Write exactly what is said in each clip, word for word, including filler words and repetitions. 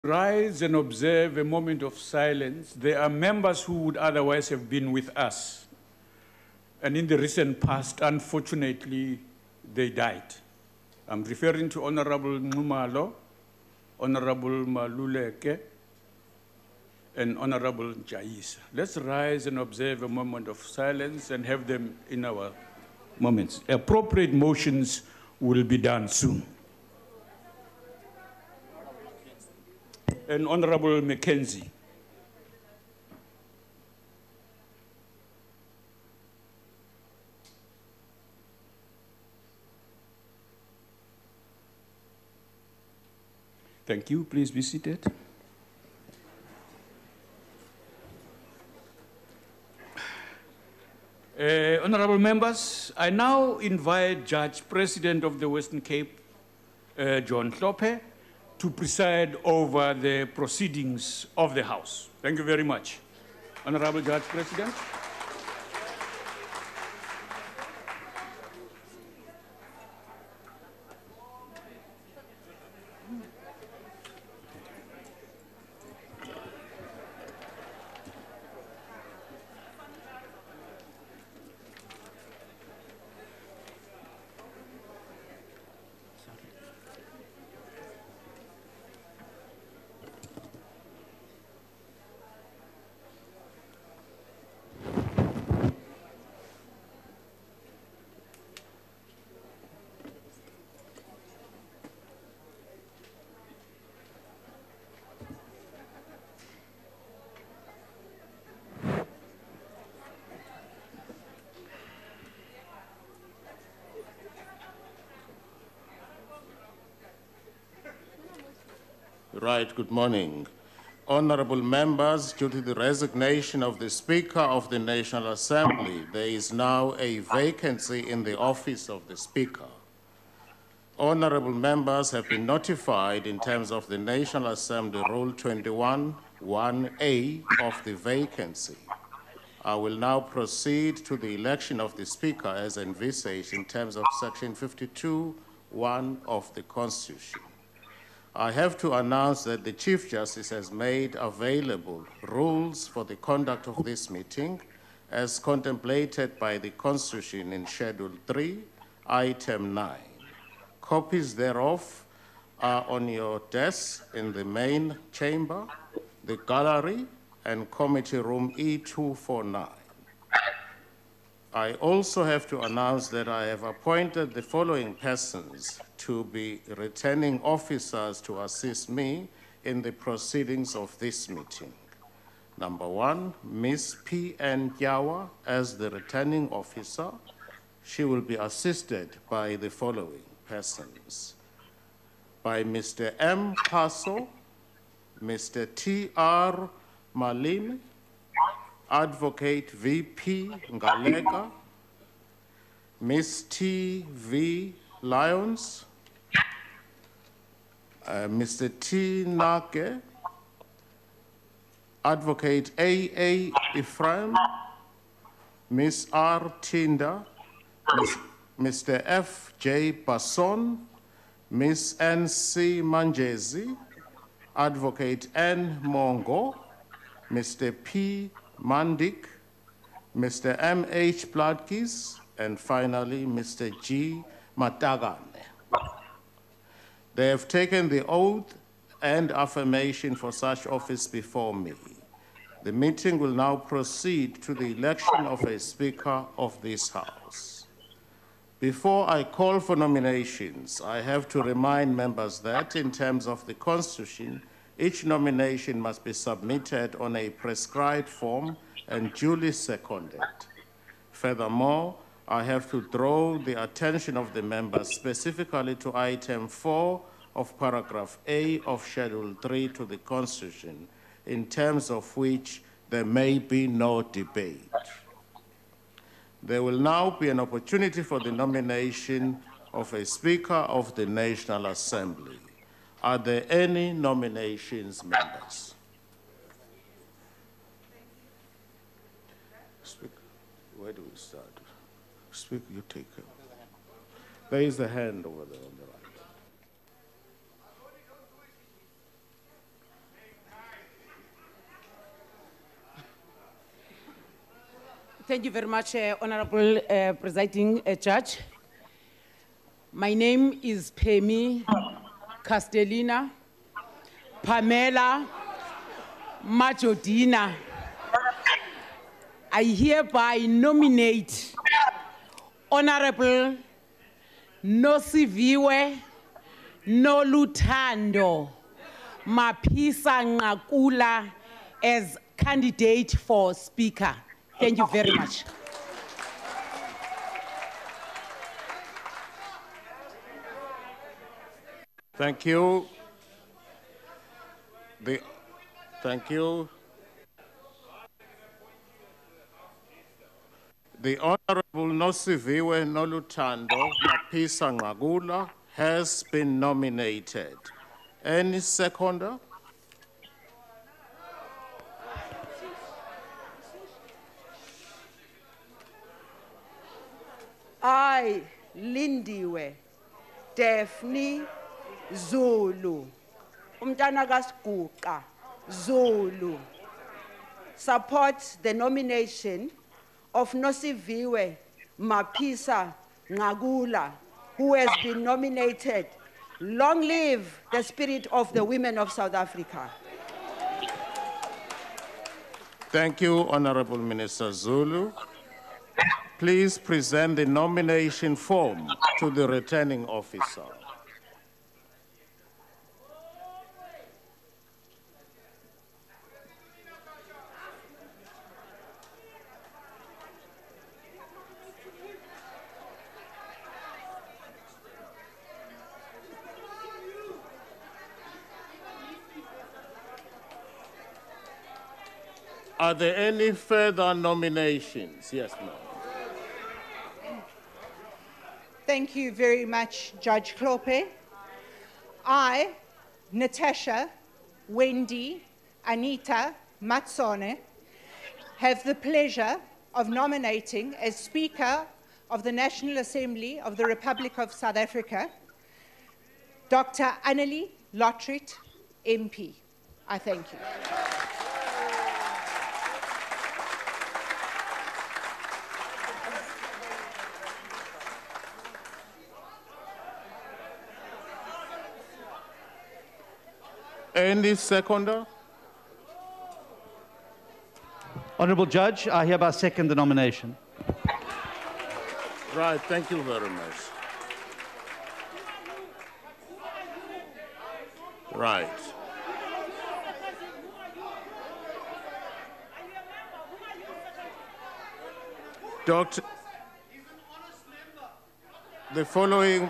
Rise and observe a moment of silence. There are members who would otherwise have been with us. And in the recent past, unfortunately, they died. I'm referring to Honorable Nxumalo, Honorable Maluleke, and Honorable Jayisa. Let's rise and observe a moment of silence and have them in our moments. Appropriate motions will be done soon. And Honorable Mackenzie. Thank you. Please be seated. Uh, honorable members, I now invite Judge President of the Western Cape, uh, John Hlophe, to preside over the proceedings of the House. Thank you very much. Honorable Judge President. Right, good morning. Honorable members, due to the resignation of the Speaker of the National Assembly, there is now a vacancy in the office of the Speaker. Honorable members have been notified in terms of the National Assembly Rule twenty-one one A of the vacancy. I will now proceed to the election of the Speaker as envisaged in terms of Section fifty-two one of the Constitution. I have to announce that the Chief Justice has made available rules for the conduct of this meeting as contemplated by the Constitution in Schedule three, Item nine. Copies thereof are on your desk in the main chamber, the gallery, and committee room E two forty-nine. I also have to announce that I have appointed the following persons to be returning officers to assist me in the proceedings of this meeting. Number one, Miz P N Yawa as the returning officer. She will be assisted by the following persons: by Mister M. Paso, Mister T R Malimi, Advocate V P Ngalega, Miss T V Lyons, uh, Mister T Nake, Advocate A A Ephraim, Miss R Tinda, Miss, Mister F J Basson, Miss N C Manjezi, Advocate N Mongo, Mister P Mandik, Mister M H Bladkis, and finally Mister G Matagane. They have taken the oath and affirmation for such office before me. The meeting will now proceed to the election of a Speaker of this House. Before I call for nominations, I have to remind members that in terms of the Constitution, each nomination must be submitted on a prescribed form and duly seconded. Furthermore, I have to draw the attention of the members specifically to Item four of Paragraph A of Schedule three to the Constitution, in terms of which there may be no debate. There will now be an opportunity for the nomination of a Speaker of the National Assembly. Are there any nominations, members? Speaker, where do we start? Speaker, you take it. There is a hand over there on the right. Thank you very much, uh, Honorable uh, Presiding uh, Judge. My name is Pemi Castellina Pamela Majodina. I hereby nominate Honorable Nosiviwe Noluthando Mapisa-Nqakula as candidate for Speaker. Thank you very much. Thank you. The, thank you. The Honorable Nosiviwe Noluthando Mapisa-Nqakula has been nominated. Any seconder? I, Lindiwe Daphne Zulu, umntana kaSiguqa Zulu, support the nomination of Nosiviwe Mapisa-Nqakula, who has been nominated. Long live the spirit of the women of South Africa. Thank you, Honorable Minister Zulu. Please present the nomination form to the returning officer. Are there any further nominations? Yes, ma'am. Thank you very much, Judge Klope. I, Natasha Wendy Anita Matsone, have the pleasure of nominating as Speaker of the National Assembly of the Republic of South Africa, Doctor Annelie Lotriet, M P. I thank you. Any seconder? Honourable Judge, I hereby second the nomination. Right, thank you very much. Right. Doctor, the following,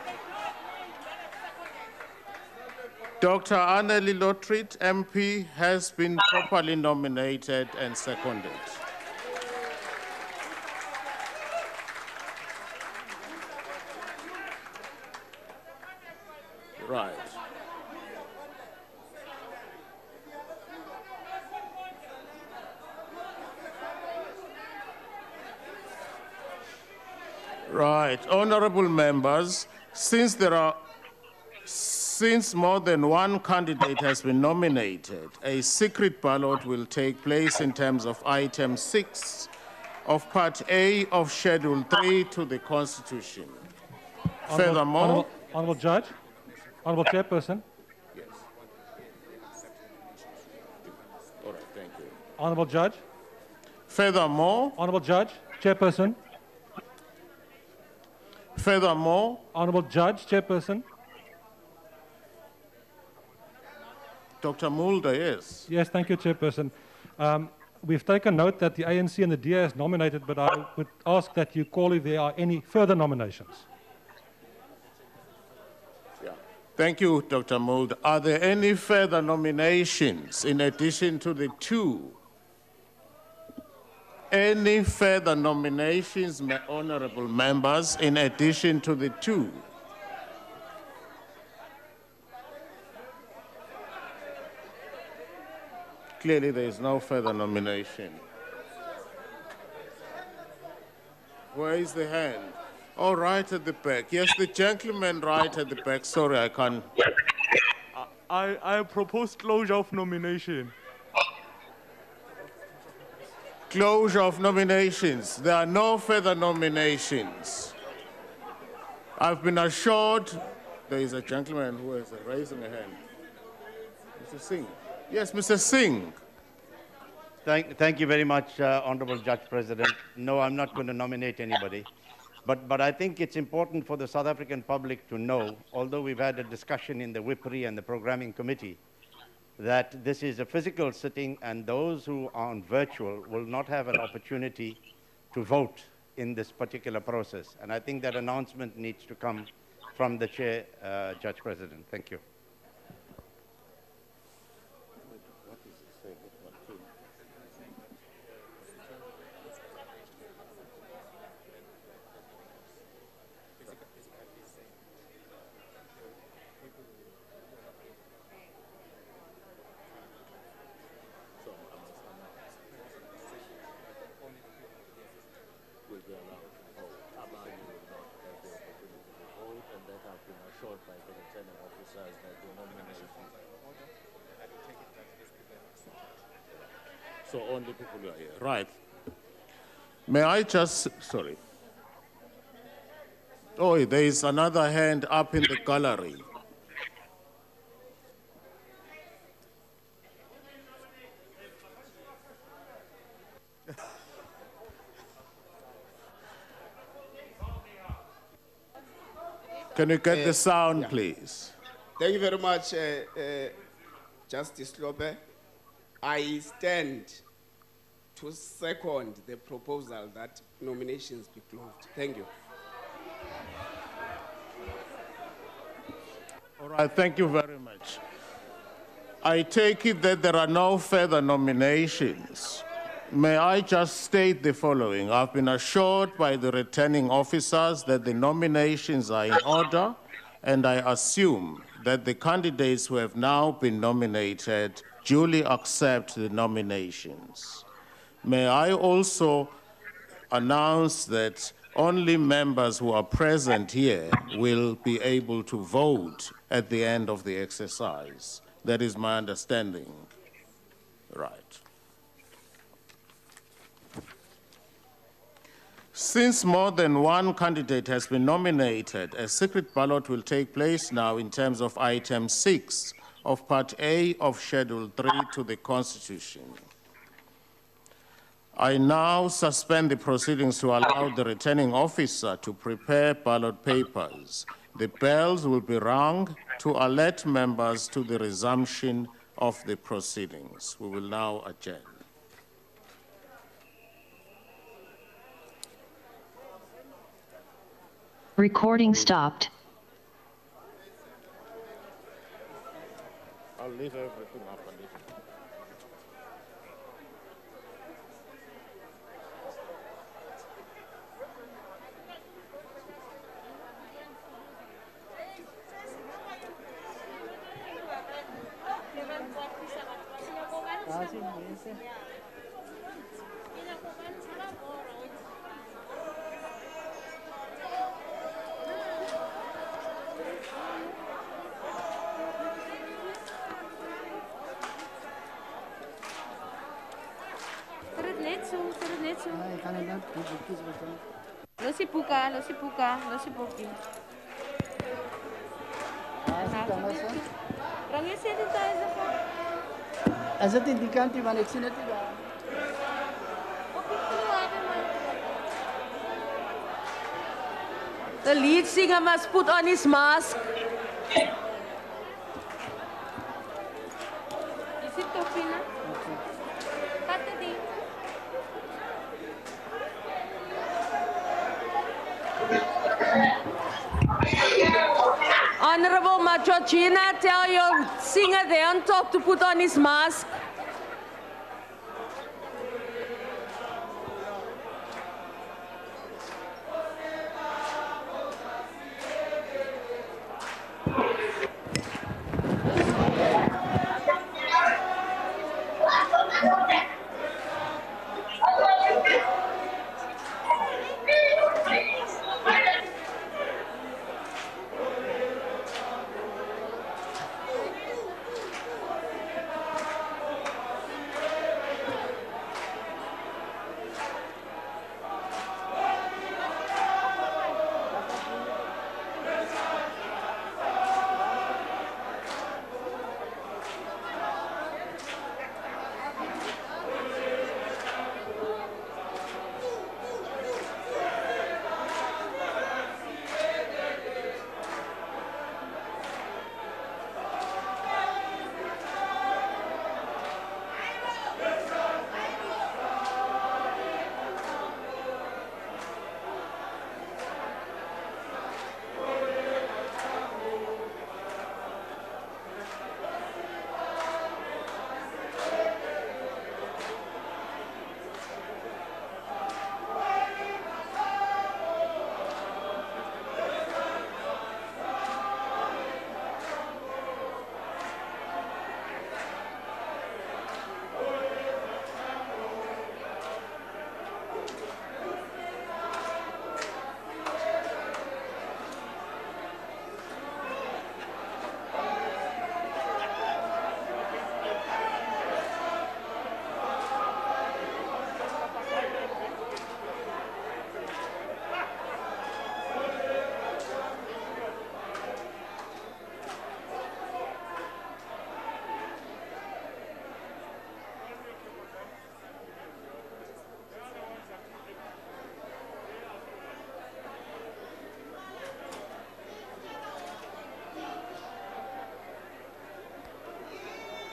Doctor Annelie Lotriet, M P, has been properly nominated and seconded. Right. Right. Honorable members, since there are Since more than one candidate has been nominated, a secret ballot will take place in terms of item six of Part A of Schedule three to the Constitution. Honorable, Furthermore... Honorable, Honorable Judge, Honorable Chairperson. Yes. All right, thank you. Honorable Judge. Furthermore... Honorable Judge, Chairperson. Furthermore... Honorable Judge, Chairperson. Doctor Mulder, yes. Yes, thank you, Chairperson. Um, we've taken note that the A N C and the D A has nominated, but I would ask that you call if there are any further nominations. Yeah. Thank you, Doctor Mulder. Are there any further nominations in addition to the two? Any further nominations, honorable members, in addition to the two? Clearly, there is no further nomination. Where is the hand? Oh, right at the back. Yes, the gentleman right at the back. Sorry, I can't. I, I propose closure of nomination. Closure of nominations. There are no further nominations. I've been assured there is a gentleman who is raising a hand. Mister Singh. Yes, Mister Singh. Thank, thank you very much, uh, Honorable Judge President. No, I'm not going to nominate anybody. But, but I think it's important for the South African public to know, although we've had a discussion in the WIPRI and the Programming Committee, that this is a physical sitting and those who are on virtual will not have an opportunity to vote in this particular process. And I think that announcement needs to come from the Chair, uh, Judge President. Thank you. So only people who are here. Right. May I just, sorry. Oh, there is another hand up in the gallery. Can you get Uh, the sound, yeah. please? Thank you very much, uh, uh, Justice Lope. I stand to second the proposal that nominations be closed. Thank you. All right, thank you very much. I take it that there are no further nominations. May I just state the following? I've been assured by the returning officers that the nominations are in order, and I assume that the candidates who have now been nominated duly accept the nominations. May I also announce that only members who are present here will be able to vote at the end of the exercise. That is my understanding. Right. Since more than one candidate has been nominated, a secret ballot will take place now in terms of item six of Part A of Schedule three to the Constitution. I now suspend the proceedings to allow the returning officer to prepare ballot papers. The bells will be rung to alert members to the resumption of the proceedings. We will now adjourn. Recording stopped. I'll leave everything up and leave it. Lo si buka, lo si buka, lo si buki. Rang jy sê dit is of As dit in die kant hier, want ek sien dit nie daar. The lead singer must put on his mask. Is dit Tofina? Vat dit die. Honorable Machachina, tell your singer there on top to put on his mask.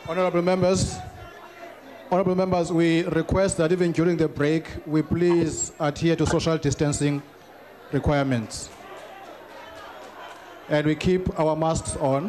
Honorable members, honorable members, we request that even during the break, we please adhere to social distancing requirements. And we keep our masks on.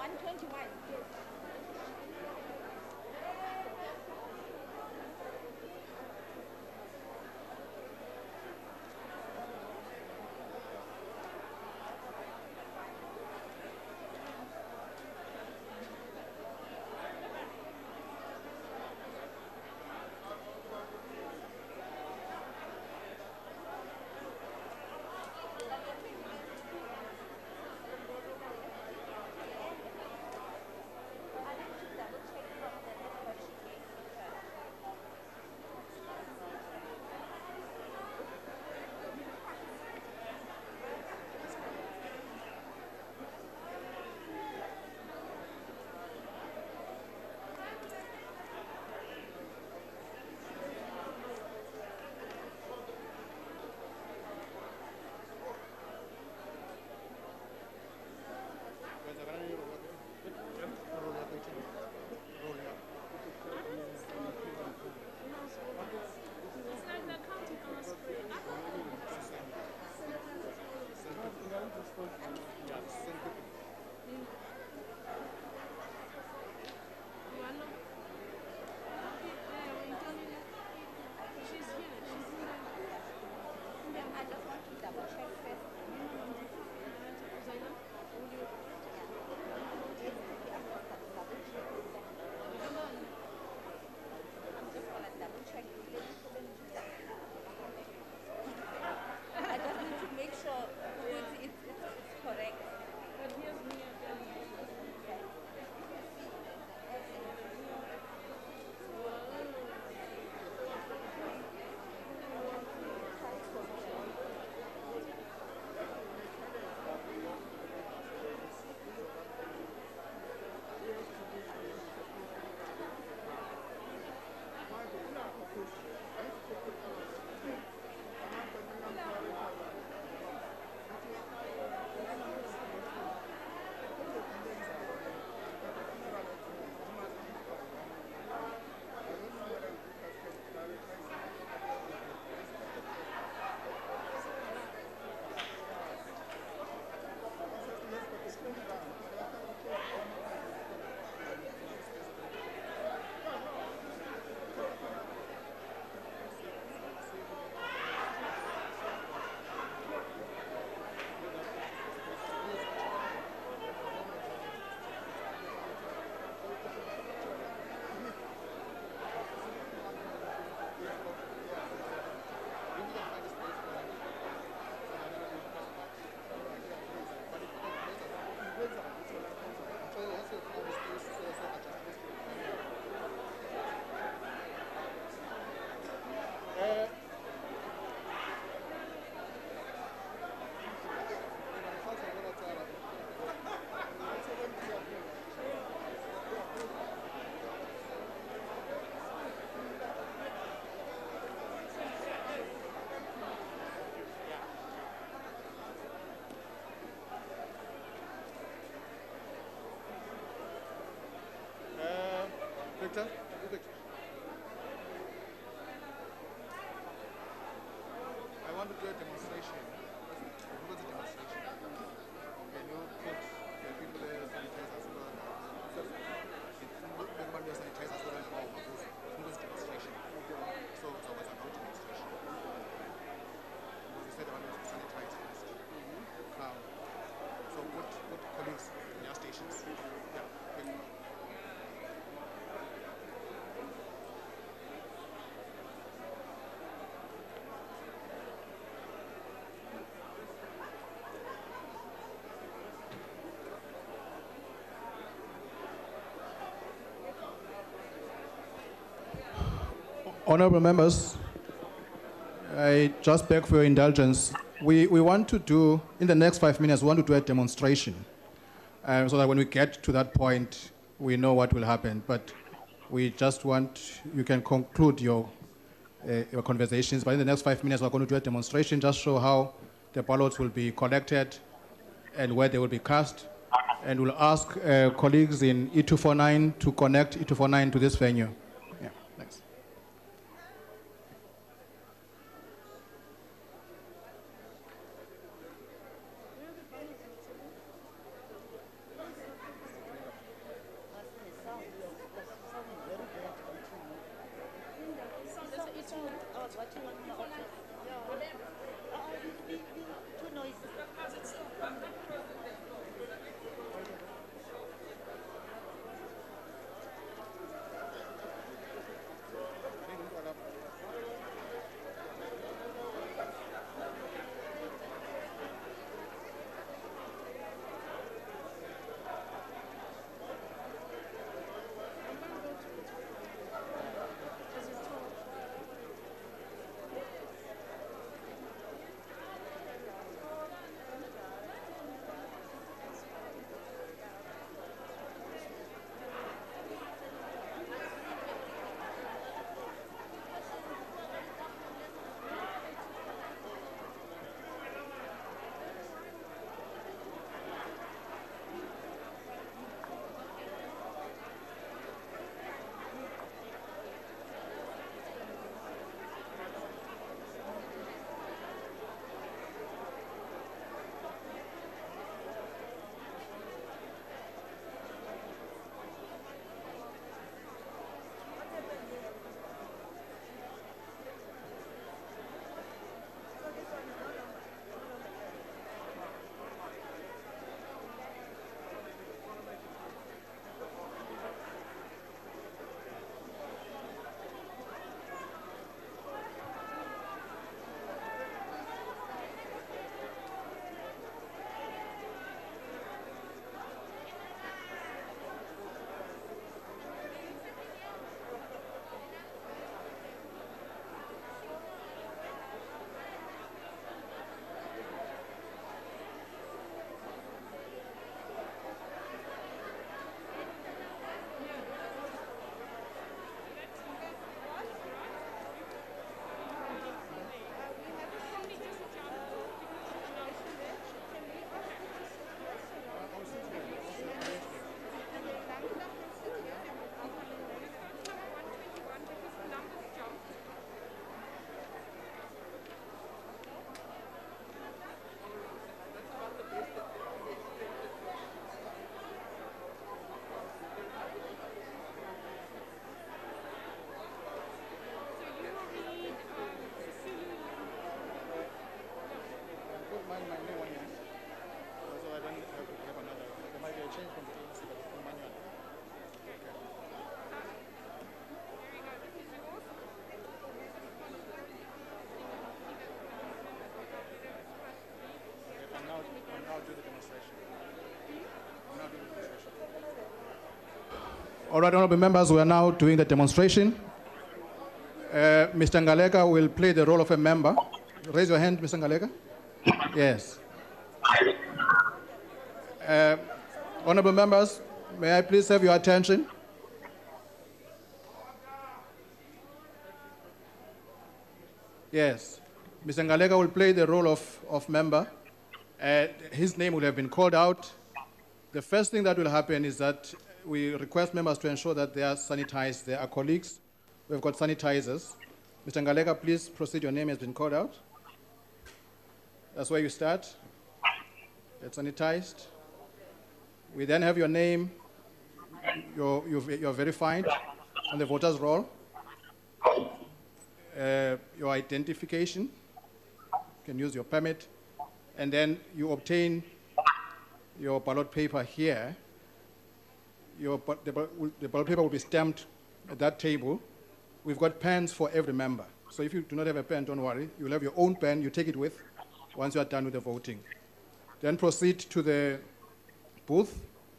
one twenty-one. Victor? Victor? I want to do a demonstration. Who was a demonstration? Can you put the people there sanitizers as well? Everyone does sanitizers as well as well. Who was a demonstration? So, so what's about demonstration? Because you said everyone was sanitized first. Now, so put, put colleagues in your stations. Yeah, quick. Honorable members, I just beg for your indulgence. We, we want to do, in the next five minutes, we want to do a demonstration uh, so that when we get to that point, we know what will happen. But we just want, you can conclude your, uh, your conversations, but in the next five minutes, we're going to do a demonstration, just show how the ballots will be collected and where they will be cast. And we'll ask uh, colleagues in E two forty-nine to connect E two forty-nine to this venue. Yeah, thanks. All right, honorable members, we are now doing the demonstration. Uh, Mister Ngaleka will play the role of a member. Raise your hand, Mister Ngaleka. Yes. Uh, honorable members, may I please have your attention? Yes. Mister Ngaleka will play the role of, of member. Uh, his name will have been called out. The first thing that will happen is that we request members to ensure that they are sanitized. They are colleagues. We've got sanitizers. Mister Ngaleka, please proceed. Your name has been called out. That's where you start. Get sanitized. We then have your name. You're, you're verified on the voter's roll. Uh, your identification. You can use your permit. And then you obtain your ballot paper here. Your, the, the ballot paper will be stamped at that table. We've got pens for every member. So if you do not have a pen, don't worry. You'll have your own pen. You take it with once you are done with the voting. Then proceed to the booth.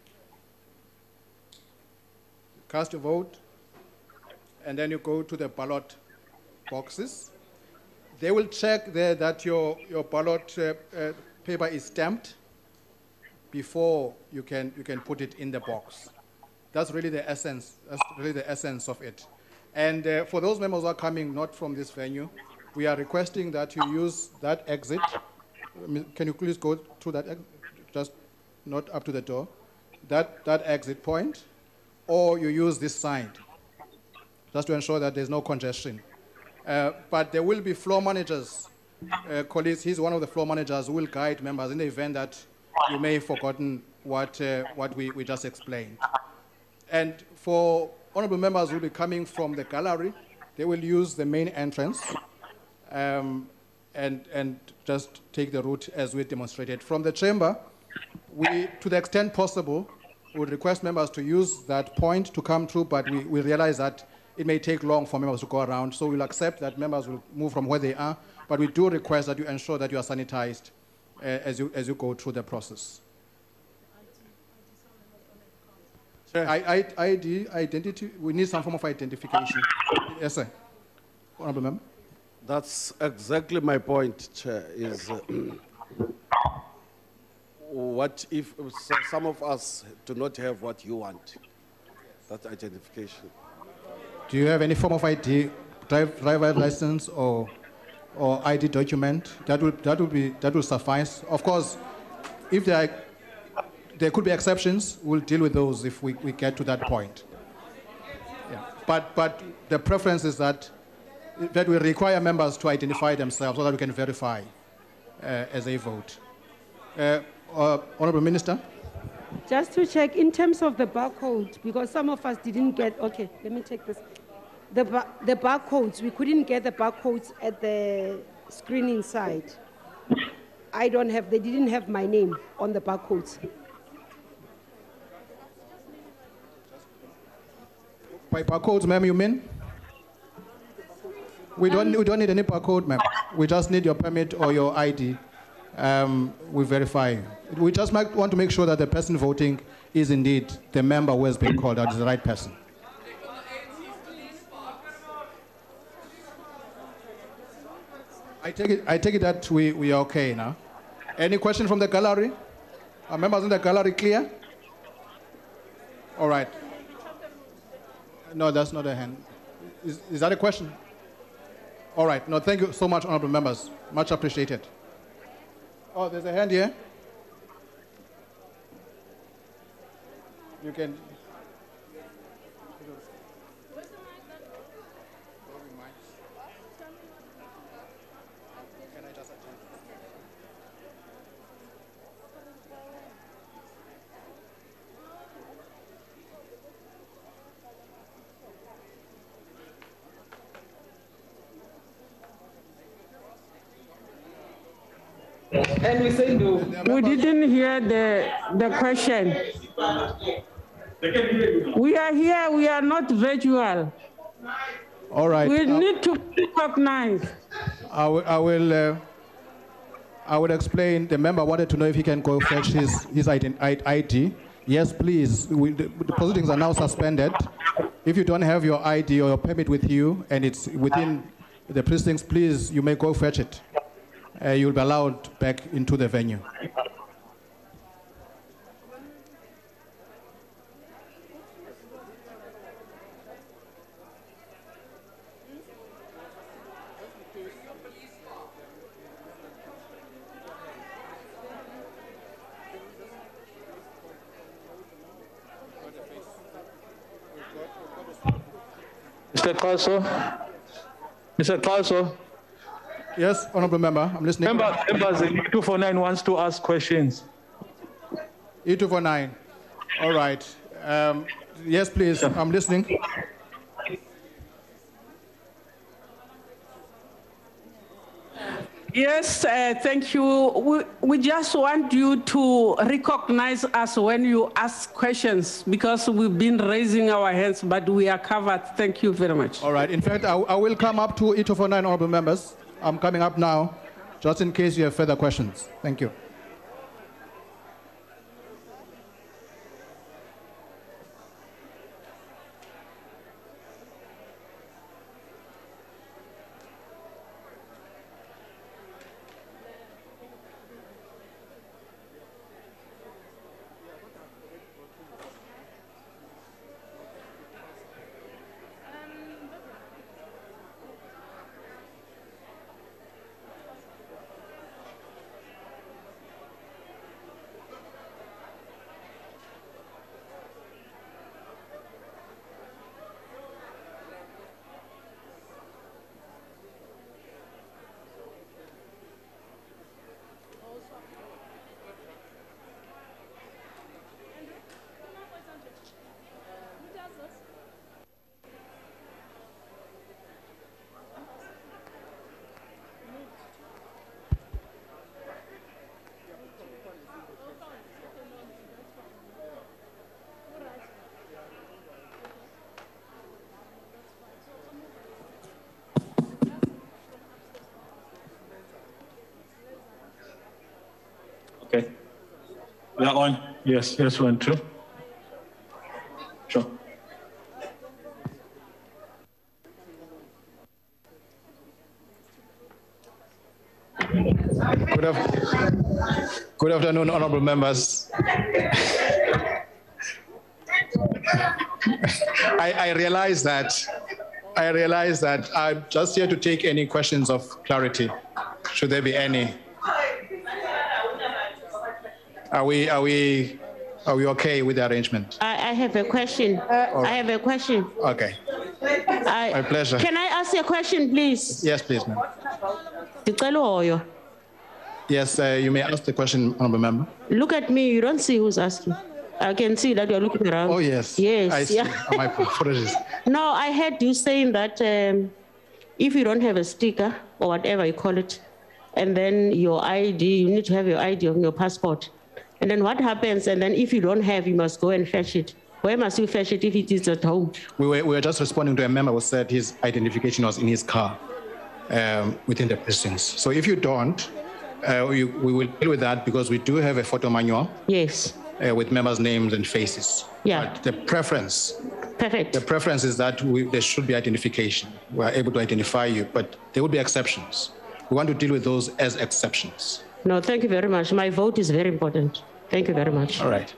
Cast your vote. And then you go to the ballot boxes. They will check there that your, your ballot uh, uh, paper is stamped before you can, you can put it in the box. That's really the essence. That's really the essence of it. And uh, for those members who are coming not from this venue, we are requesting that you use that exit. Can you please go through that, ex just not up to the door, that, that exit point, or you use this side, just to ensure that there's no congestion. Uh, but there will be floor managers, uh, colleagues. He's one of the floor managers who will guide members in the event that you may have forgotten what, uh, what we, we just explained. And for honorable members who will be coming from the gallery, they will use the main entrance um, and, and just take the route as we demonstrated. From the chamber, we, to the extent possible, we would request members to use that point to come through, but we, we realize that it may take long for members to go around, so we'll accept that members will move from where they are, but we do request that you ensure that you are sanitized uh, as, you, as you go through the process. I, I, I D, identity, we need some form of identification. Yes, sir. Honorable Member. That's exactly my point, Chair, is uh, what if some of us do not have what you want, that identification. Do you have any form of I D, drive, driver license or, or I D document? That will, that will be, that will suffice. Of course, if there are, there could be exceptions, we'll deal with those if we, we get to that point. Yeah. But, but the preference is that, that we require members to identify themselves so that we can verify uh, as they vote. Uh, uh, Honorable Minister? Just to check, in terms of the barcode, because some of us didn't get, okay, let me take this. The, bar, the barcodes, we couldn't get the barcodes at the screening side. I don't have, they didn't have my name on the barcodes. By barcodes, ma'am, you mean? We don't, um, we don't need any barcode, ma'am. We just need your permit or your I D. Um, we verify. We just might want to make sure that the person voting is indeed the member who has been called out, is the right person. I take it, I take it that we, we are okay now. Any question from the gallery? Are members in the gallery clear? All right. No, that's not a hand. Is, is that a question? All right. No, thank you so much, honorable members. Much appreciated. Oh, there's a hand here. You can. And we say no. We didn't hear the, the question. We are here, we are not virtual. All right. We uh, need to recognize. I will, I will, uh, I will explain. The member wanted to know if he can go fetch his, his I D. Yes, please. We, the, the proceedings are now suspended. If you don't have your I D or your permit with you and it's within the precincts, please, you may go fetch it. Uh, you'll be allowed back into the venue. Mister Kaso, Mister Kaso. Yes, honourable member, I'm listening. Member, members, E two forty-nine wants to ask questions. E two forty-nine. All right. Um, yes, please. I'm listening. Yes, uh, thank you. We, we just want you to recognize us when you ask questions because we've been raising our hands, but we are covered. Thank you very much. All right. In fact, I, I will come up to E two forty-nine, honourable members. I'm coming up now, just in case you have further questions. Thank you. Okay. We are on. Yes, yes, one, two. Sure. Good, af Good afternoon, honourable members. I, I realize that I realize that I'm just here to take any questions of clarity, should there be any. Are we are we are we okay with the arrangement? I, I have a question. Uh, I have a question. Okay. I, My pleasure. Can I ask you a question, please? Yes, please, ma'am. Yes, uh, you may ask the question, honourable member. Look at me. You don't see who's asking. I can see that you're looking around. Oh, yes. Yes. I see. Yeah. Oh, my apologies. No, I heard you saying that um, if you don't have a sticker or whatever you call it, and then your I D, you need to have your I D on your passport. And then what happens? And then if you don't have, you must go and fetch it. Where must you fetch it if it is at home? We were, we were just responding to a member who said his identification was in his car um, within the precincts. So if you don't, uh, we, we will deal with that because we do have a photo manual. Yes. Uh, with members' names and faces. Yeah. But the preference. Perfect. The preference is that we, there should be identification. We are able to identify you, but there will be exceptions. We want to deal with those as exceptions. No, thank you very much. My vote is very important. Thank you very much. All right.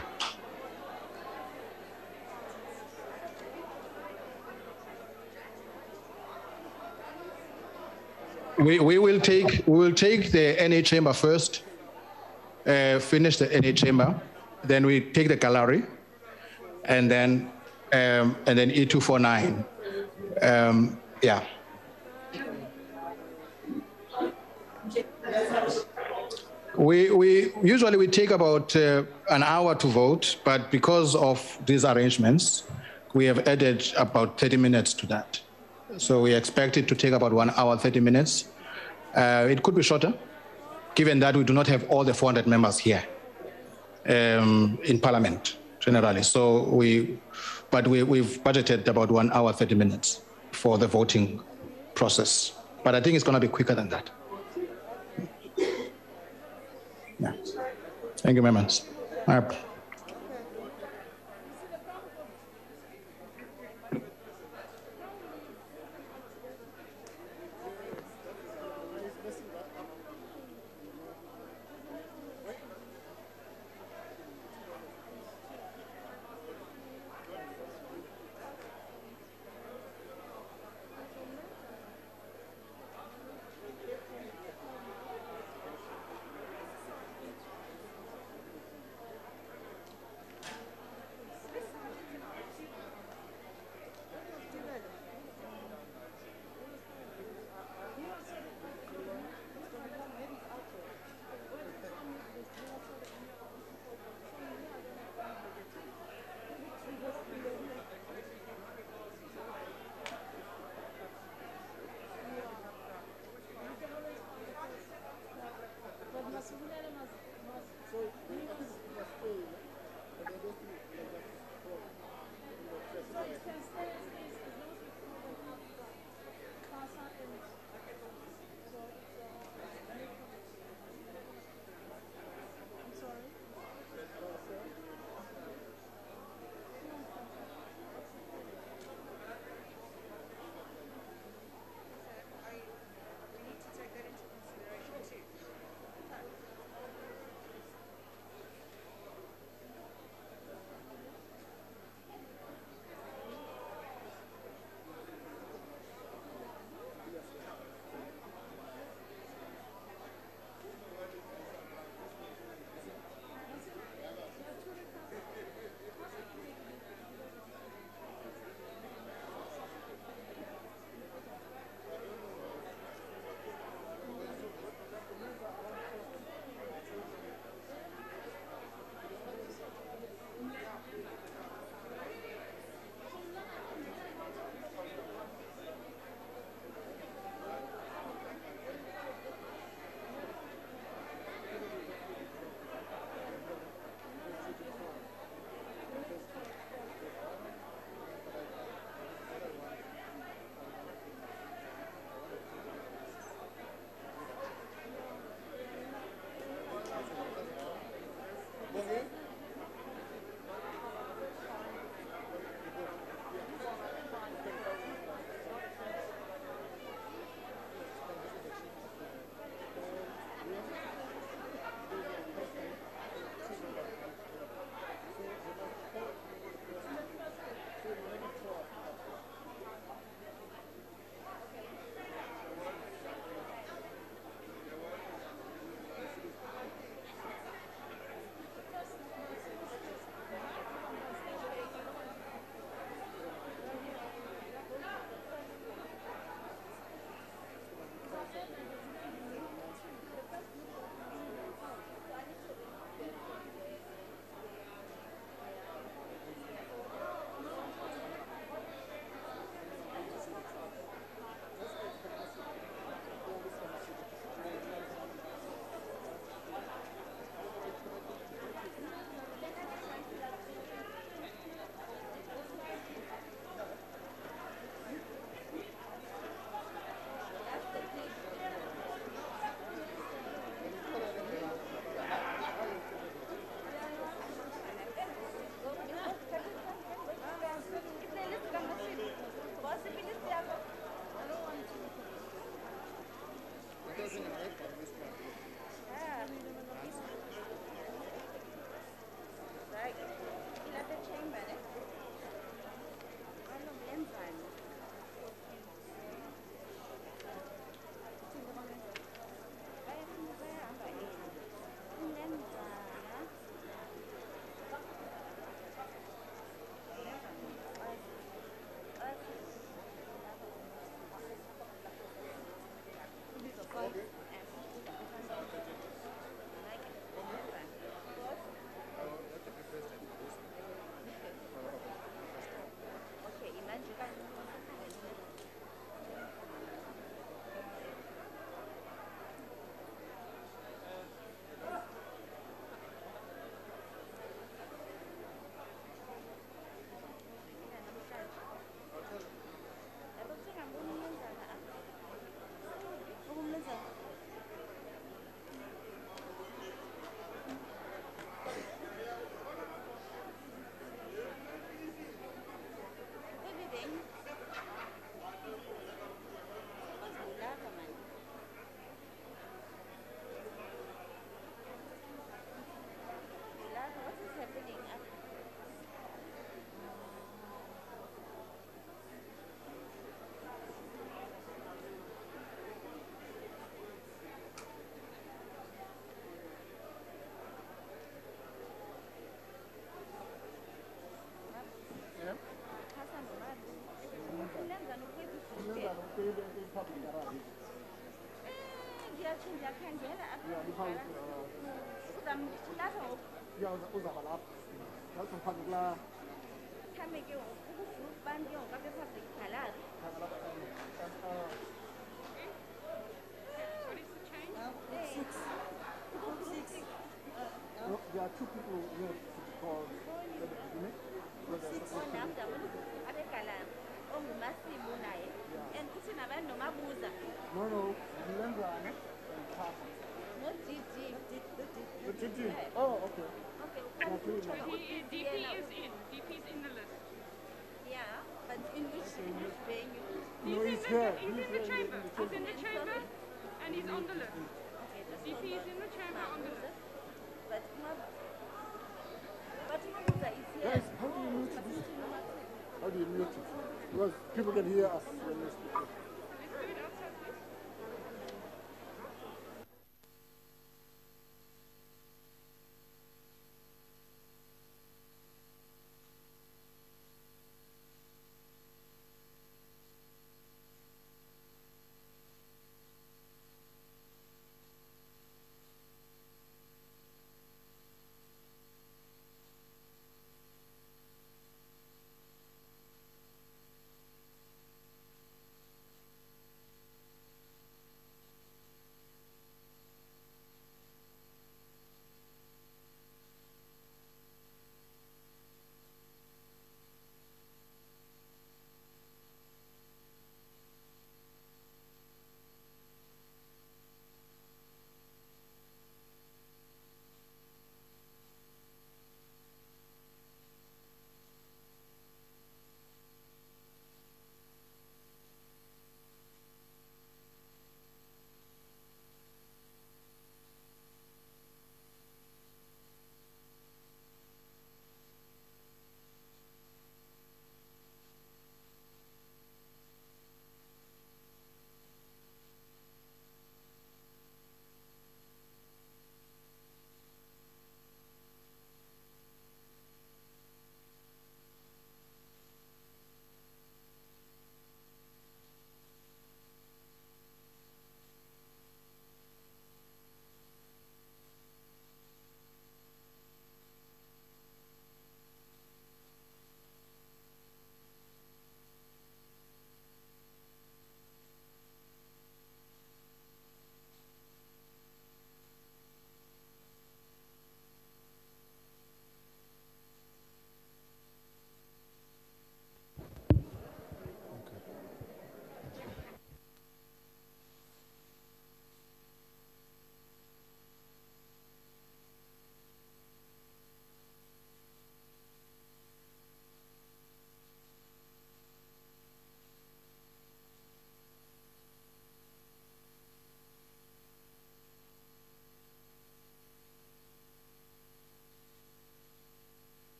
We, we will take we will take the N A chamber first. Uh, finish the N A chamber, then we take the gallery, and then um, and then E two forty-nine. Um, yeah. We we usually we take about uh, an hour to vote, but because of these arrangements, we have added about thirty minutes to that. So we expect it to take about one hour thirty minutes. Uh, it could be shorter. given that we do not have all the four hundred members here um, in Parliament generally. So we, but we, we've budgeted about one hour, thirty minutes for the voting process. But I think it's going to be quicker than that. Yeah. Thank you very much. All right. Ndiyathi ndiyakhangela apha uzamlapha ngoku uzaba lapha ngaphandle kulaa khambe ke ngoku ukugroup bani ke ngoku apha e-public gallery. Six. Six. No, there are two people here to be called at the beginning. Apha egalari onguMasimu naye and kuthi nabani noMabuza. No, no, Mlengwane and Papa. No D D. The D D. Oh, okay. Okay. D P is in. D P is in the list. Yeah, but in which, in which venue? No, He's he's in the, here. he's in the chamber. He's in the chamber, and he's on the list. Okay, D P is in the chamber on the list. But Ma- but Mabuza is here. Guys, how do you mute this? How do you mute it? Because people can hear us when they speak.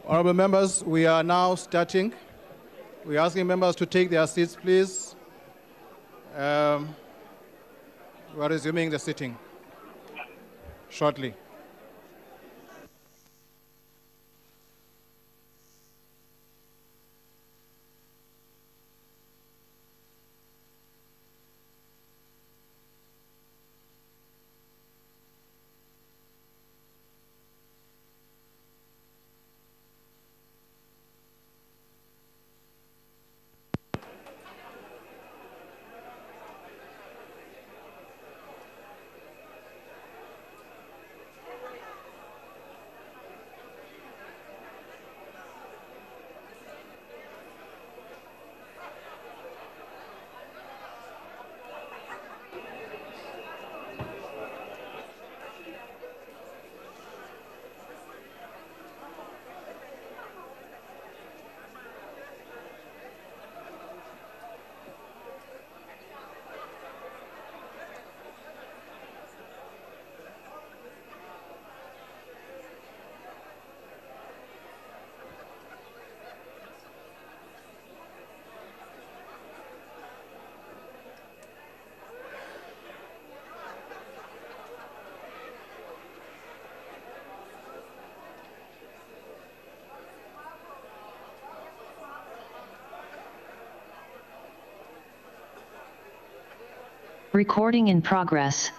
Honorable members, we are now starting. We're asking members to take their seats, please. Um, we are resuming the sitting shortly. Recording in progress.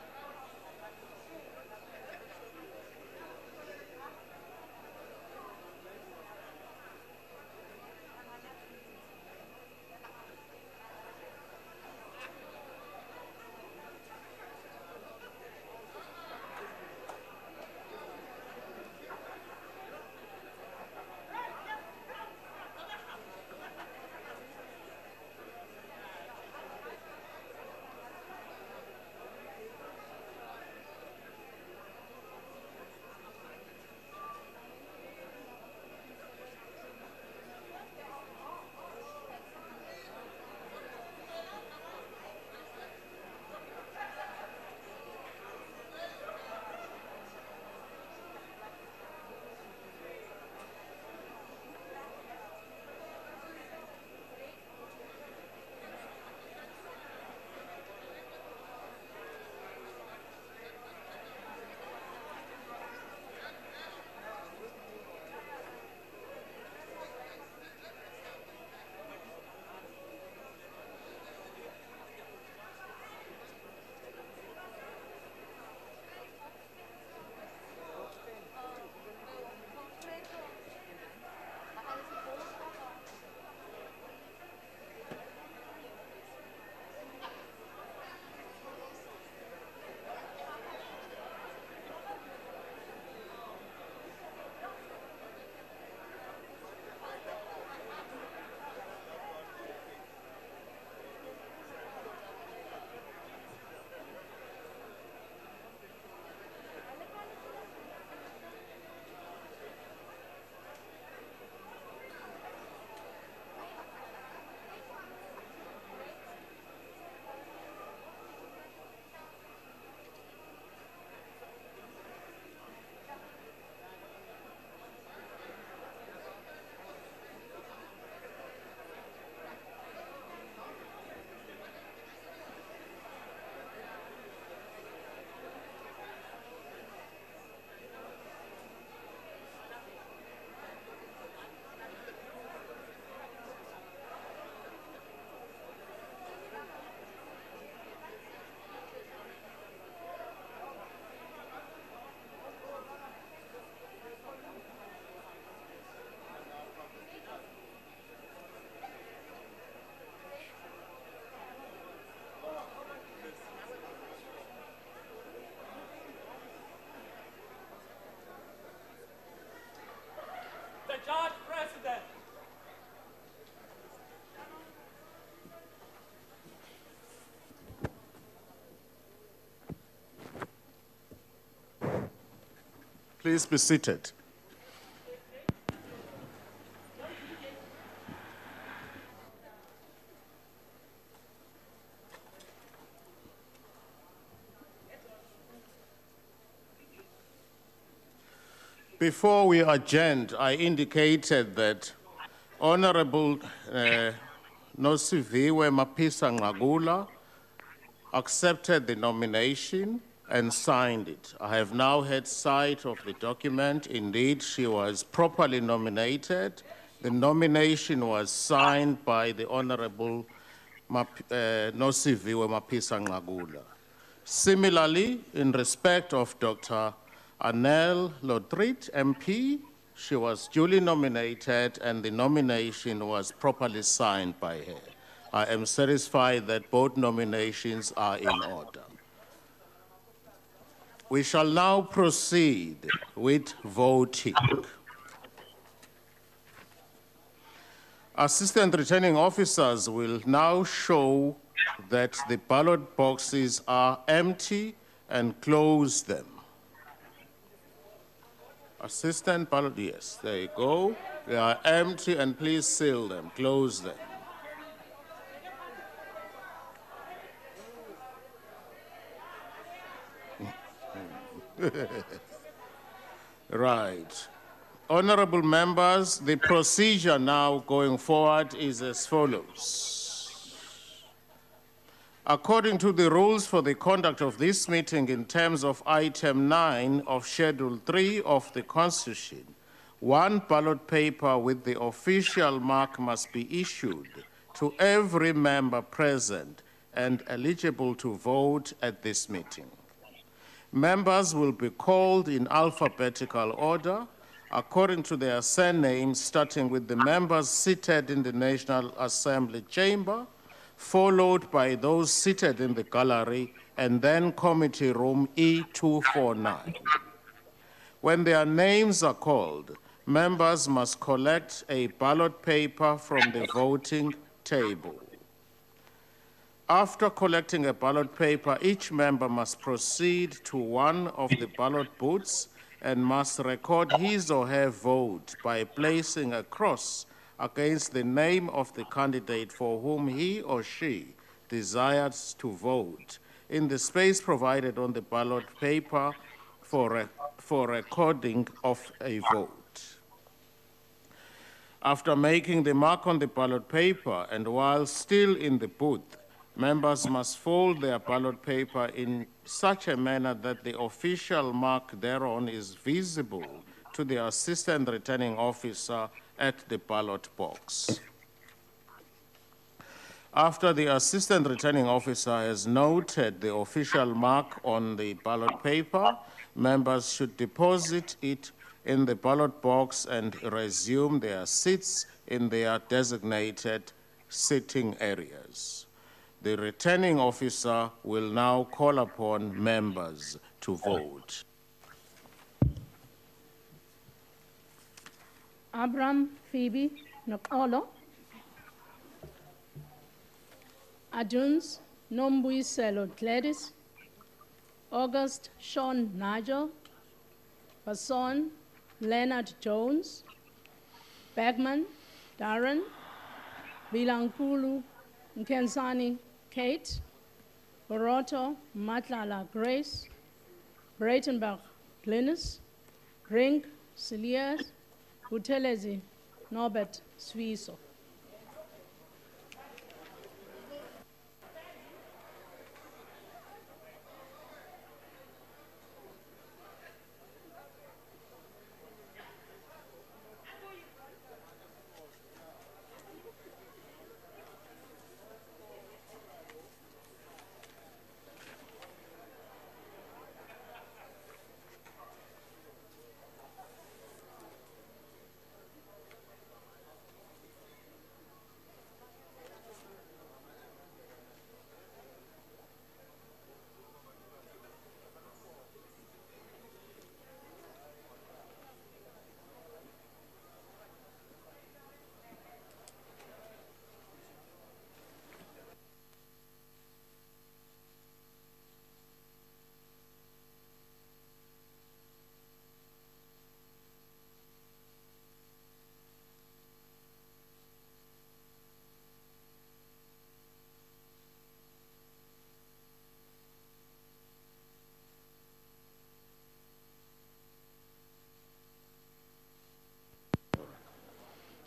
Judge President. Please be seated. Before we adjourned, I indicated that Honorable uh, Nosiviwe Mapisa-Nqakula accepted the nomination and signed it. I have now had sight of the document. Indeed, she was properly nominated. The nomination was signed by the Honorable Map uh, Nosiviwe Mapisa-Nqakula. Similarly, in respect of Doctor Anel Lodrit, M P, she was duly nominated and the nomination was properly signed by her. I am satisfied that both nominations are in order. We shall now proceed with voting. Assistant returning officers will now show that the ballot boxes are empty and close them. Assistant ballot, yes, there you go. They are empty and please seal them, close them. Right. Honorable members, the procedure now going forward is as follows. According to the rules for the conduct of this meeting in terms of item nine of Schedule three of the Constitution, one ballot paper with the official mark must be issued to every member present and eligible to vote at this meeting. Members will be called in alphabetical order according to their surnames, starting with the members seated in the National Assembly chamber, followed by those seated in the gallery, and then committee room E two forty-nine. When their names are called, members must collect a ballot paper from the voting table. After collecting a ballot paper, each member must proceed to one of the ballot booths and must record his or her vote by placing a cross against the name of the candidate for whom he or she desires to vote in the space provided on the ballot paper for, re for recording of a vote. After making the mark on the ballot paper and while still in the booth, members must fold their ballot paper in such a manner that the official mark thereon is visible to the assistant returning officer at the ballot box. After the assistant returning officer has noted the official mark on the ballot paper, members should deposit it in the ballot box and resume their seats in their designated sitting areas. The returning officer will now call upon members to vote. Abram Phoebe Nokolo. Aduns Nombuyiselo Gladys. August Sean Nigel. Basson Leonard Jones. Bagman Darren. Bilankulu Nkensani Kate. Boroto Matlala Grace. Breitenbach Glynis. Rink Celias. Buthelezi Norbert Swiso.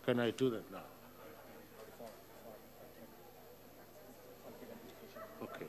Can I do that now? Okay.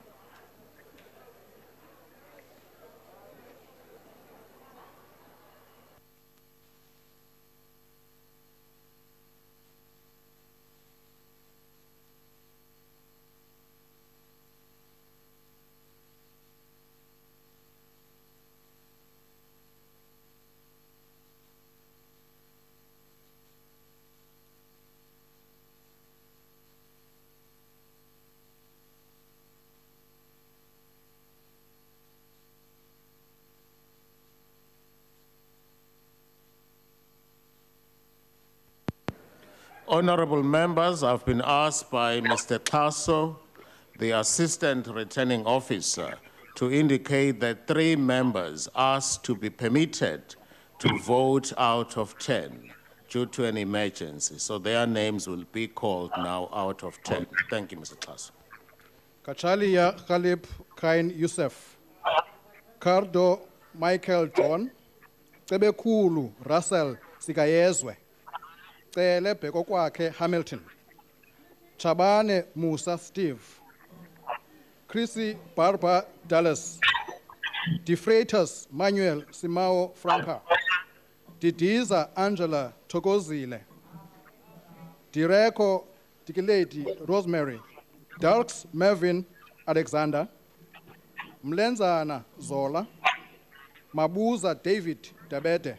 Honorable members, I've been asked by Mister Tasso, the Assistant Returning Officer, to indicate that three members asked to be permitted to vote out of ten due to an emergency. So their names will be called now out of ten. Thank you, Mister Tasso. Kachalia Khalib Kain Youssef, Cardo Michael John, Tebekulu Russell Sikayezwe, Tele Bekokwake Hamilton, Chabane Musa Steve, Chrissy Barbara Dallas, DeFreitas Manuel Simao Franca, Didiza Angela Togozile, Direko Tikileti Rosemary, Darks Mervyn Alexander, Mlenzana Zola, Mabuza David Dabete,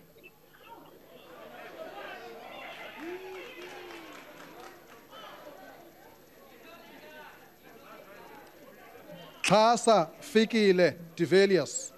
Tasa Fikile Develius,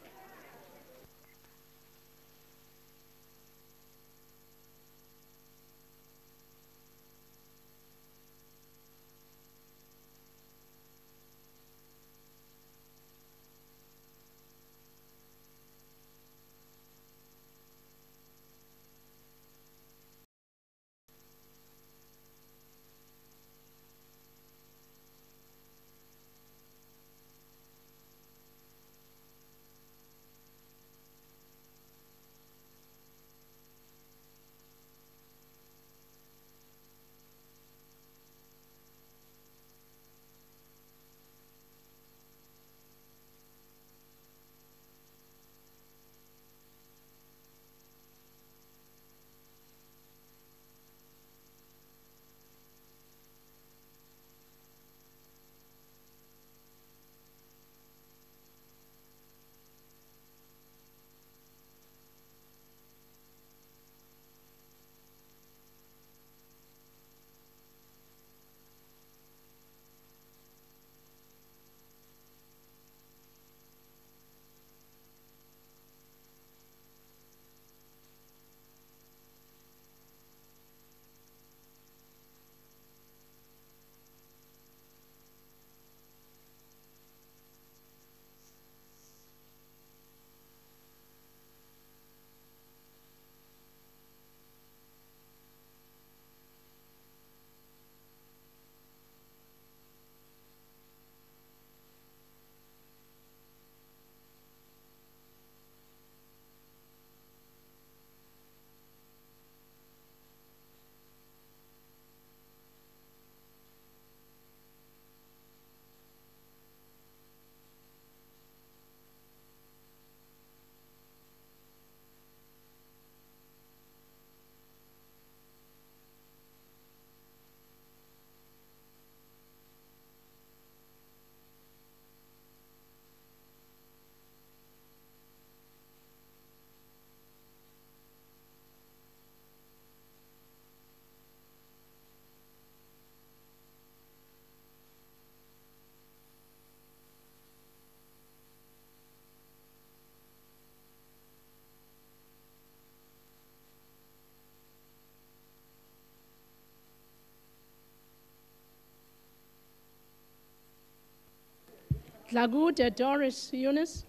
Dlagude Doris Eunice,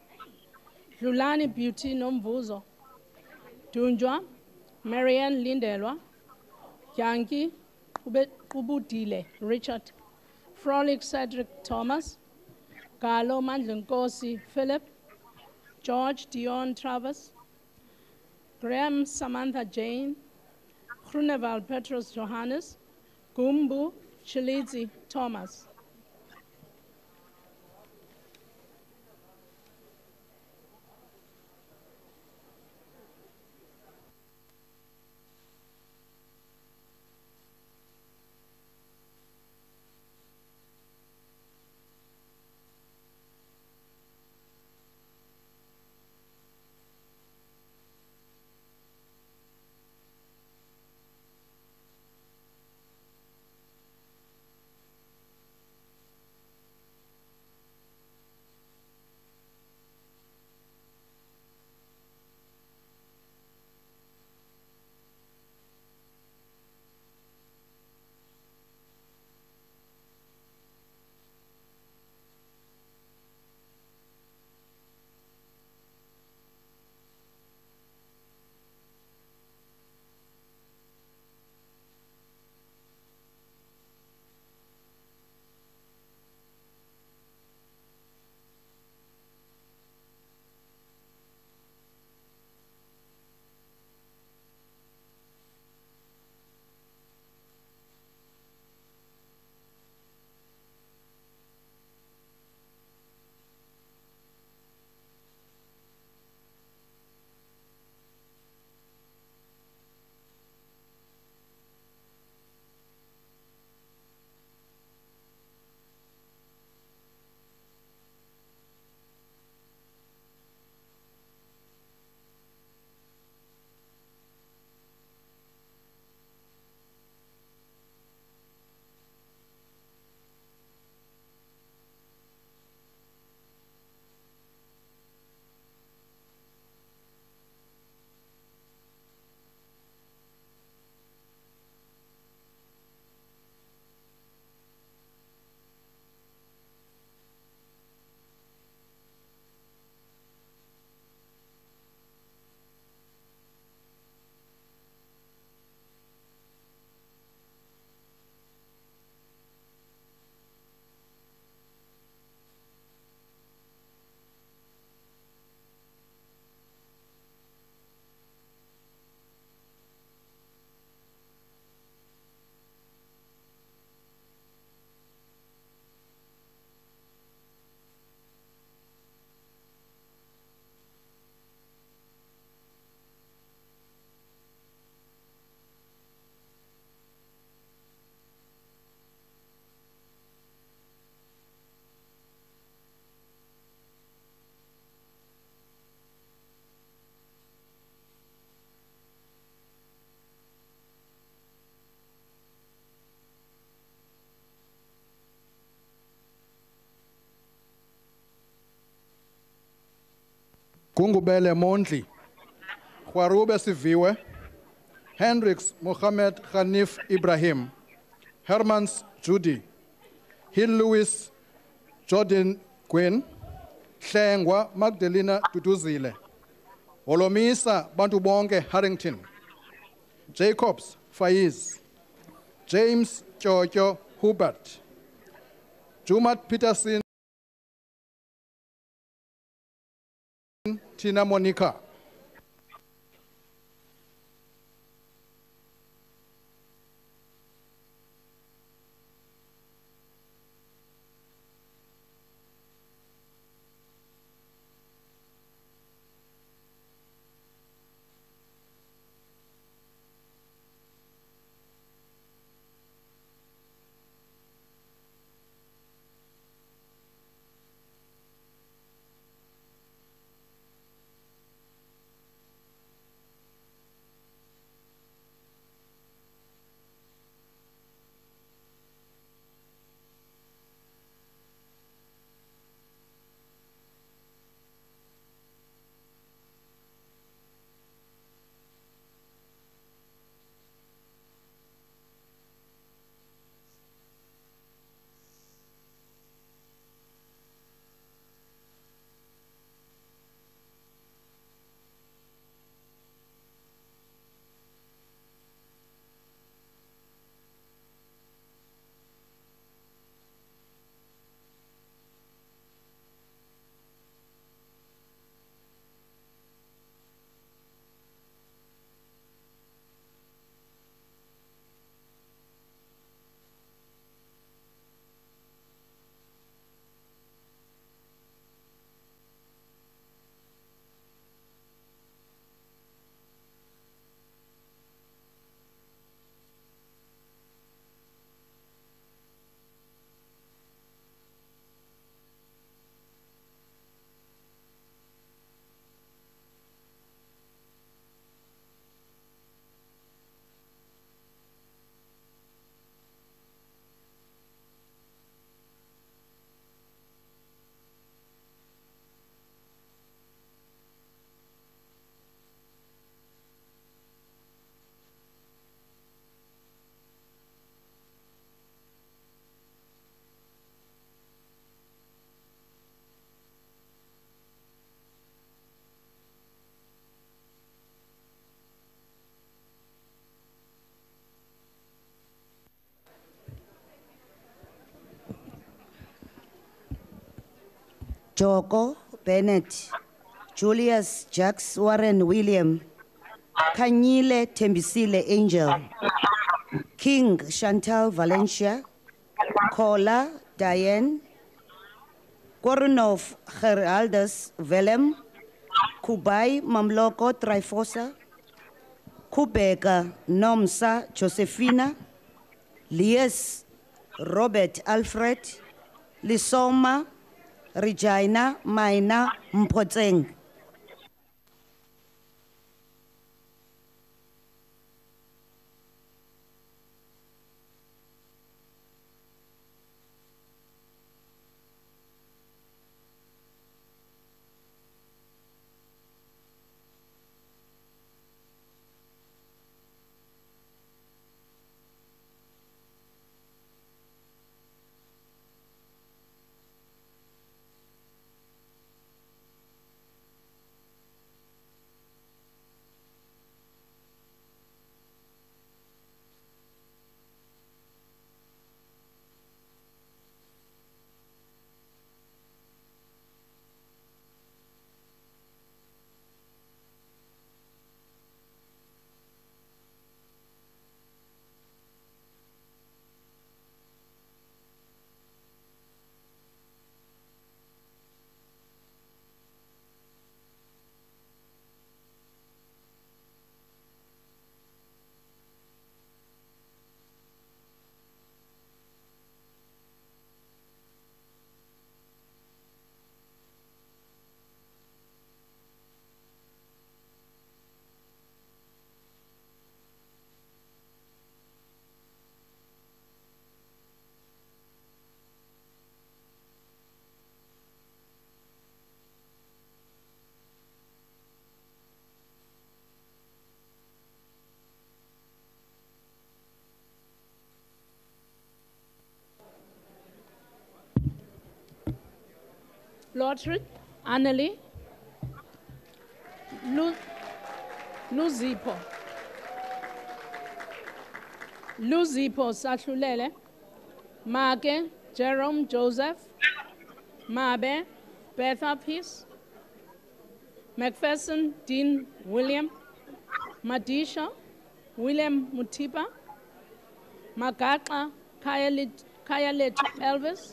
Lulani Beauty Nomvuzo, Dunjwa, Marianne Lindelwa, Yangi Ubudile Richard, Frolic Cedric Thomas, Carlo Mandlunkosi Philip, George Dion Travers, Graham Samantha Jane, Groeneval Petrus Johannes, Gumbu Chilizi Thomas. Gungubele Mondli, Khwarube Siviwe, Hendricks Mohammed Khanif Ibrahim, Hermans Judy, Hill Lewis Jordan Quinn, Hlengwa Magdalena Duduzile, Olomisa Bantu Bonke Harrington, Jacobs Faiz, James Jojo Hubert, Jumat Peterson Tina Monica. Joko Bennett, Julius Jax Warren William, Kanyile Tembisile Angel, King Chantal Valencia, Kola Diane, Koronov Geraldus Willem, Kubai Mamloko Trifosa, Kubeka Nomsa Josephina, Lies Robert Alfred, Lisoma Regina Maina Mpotseng. Lottery, Annalie, Lu, Luzipo, Luzipo Satlulele, Make, Jerome Joseph, Mabe, Betha Peace, Macpherson Dean William, Madisha, William Mutipa, Magaka Kayalet Elvis,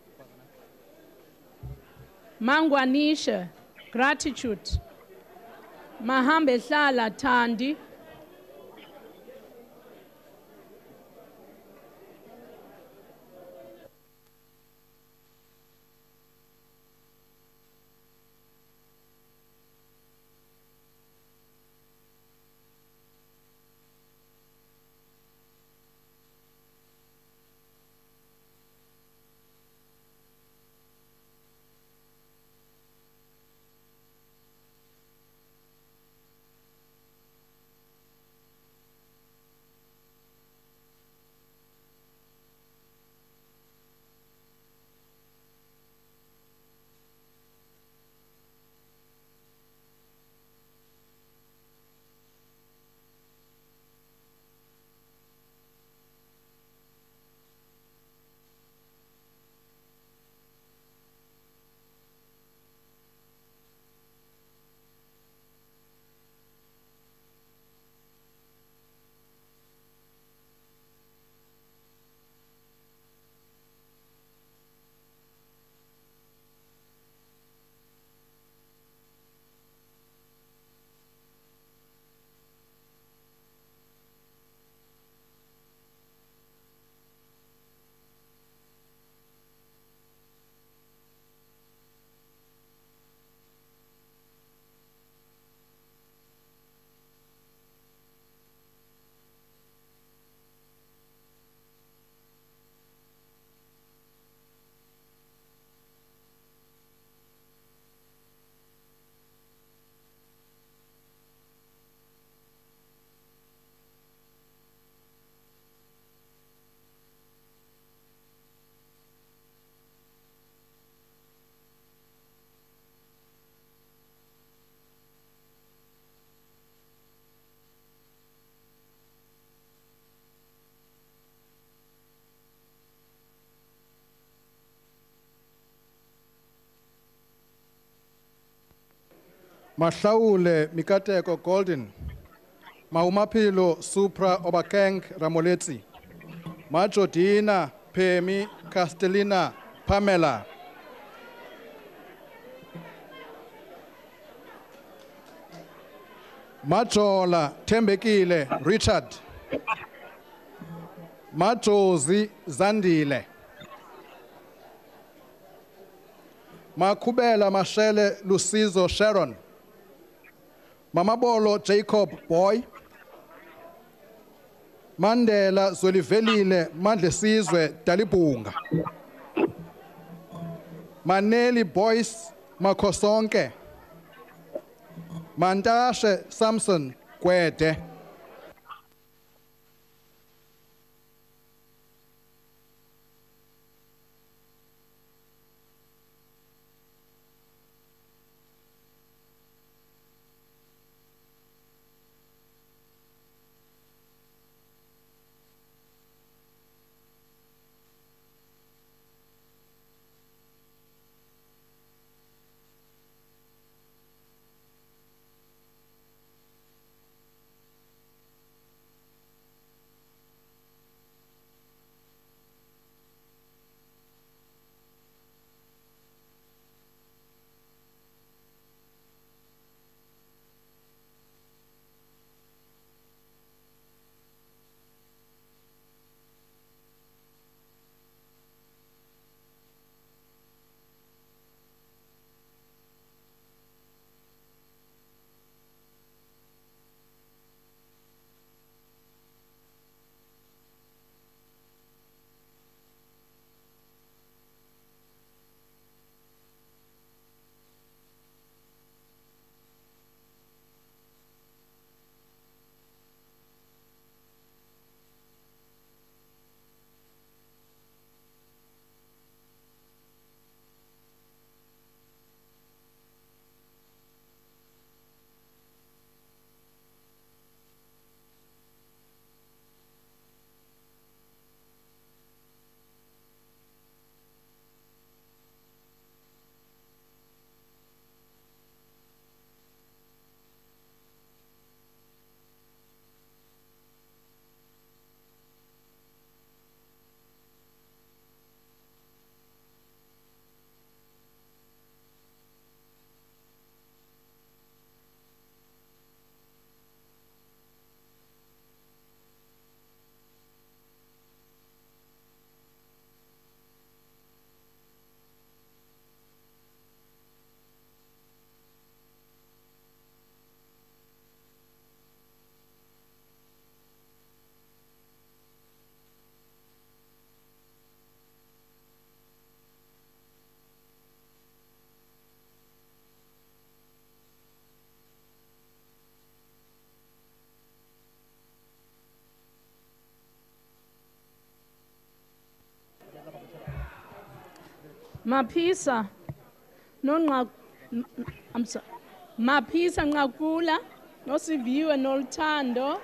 Mangwanisha, Gratitude, Mahambe Hlala Tandi, Mahlaule Mikateko Golden, Maumapilo Supra Obakeng Ramoletsi, Majodina Pemi Castellina Pamela, Majola Tembekile Richard, Majozi Zandile, Makubela Mashele Lucizo Sharon, Mamabolo Jacob Boy, Mandela Zwelivelile Mandlesizwe Dalibunga, Maneli Boyce Makosonke, Mandashe Samson Kwete. Mapisa, non I'm sorry. Mapisa-Nqakula, Nosiviwe Noltando,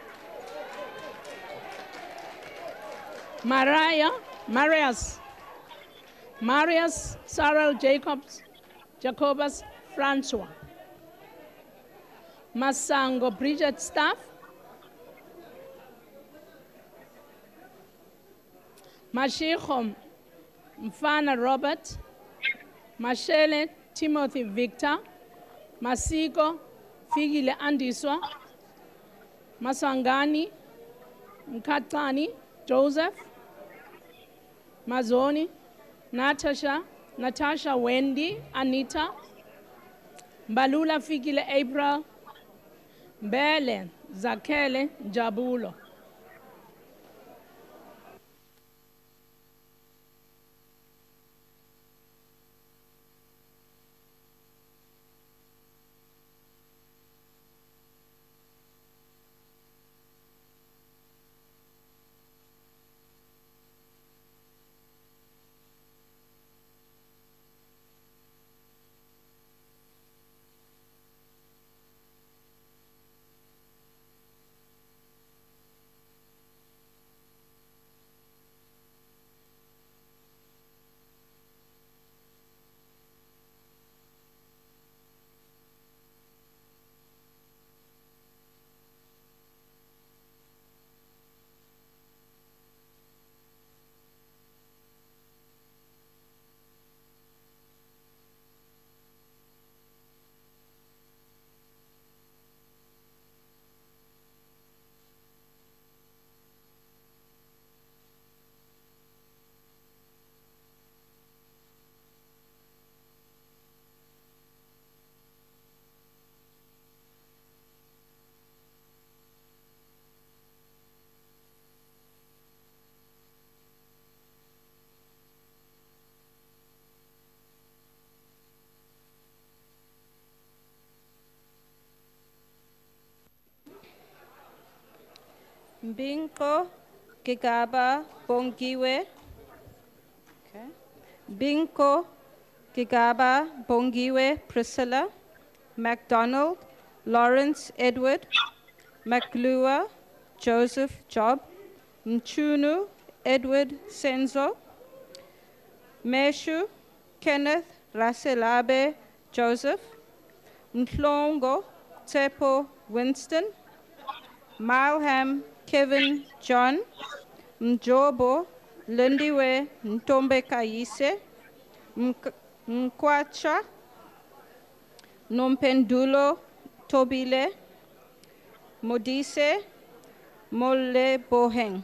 Mariah, Marius, Marius, Sarah Jacobs, Jacobus Francois, Masango Bridget Staff, Mashiko Mfana Robert, Mashele Timothy Victor, Masiko Figile Andiswa, Masangani Mkatani Joseph, Mazoni, Natasha, Natasha Wendy, Anita, Balula Figile April, Bele Zakele Jabulo. Binko Gigaba Bongiwe. Okay. Binko Gigaba Bongiwe Priscilla. MacDonald Lawrence Edward. Maklua Joseph Job. Mchunu Edward Senzo. Meshu Kenneth Raselabe Joseph. Mhlongo Tepo Winston. Malham Kevin John. Mjobo Lindiwe Ntombe Kayise. Mk- Mkwacha Nompendulo Tobile. Modise Mole Boheng.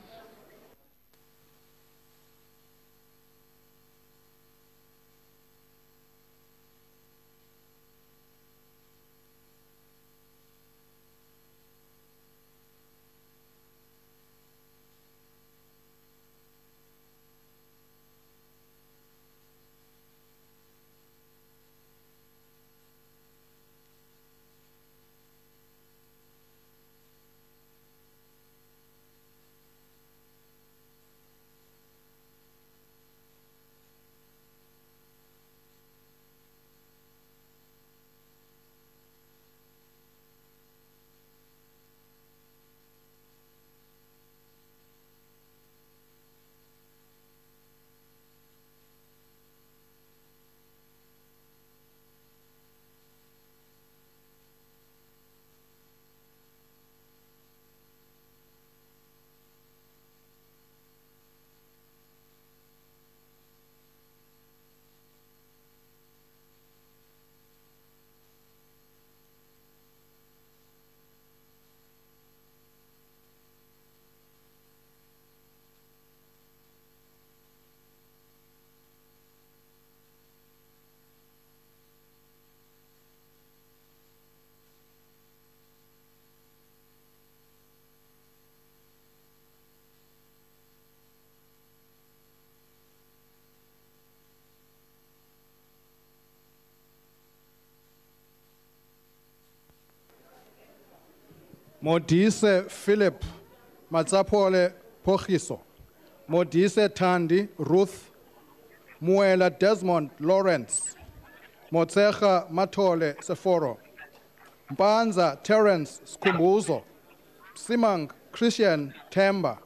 Modise Philip Matsapole Pochiso. Modise Tandi Ruth. Muela Desmond Lawrence. Motsecha Matole Seforo. Mpanza Terence Skumbuzo. Simang Christian Temba.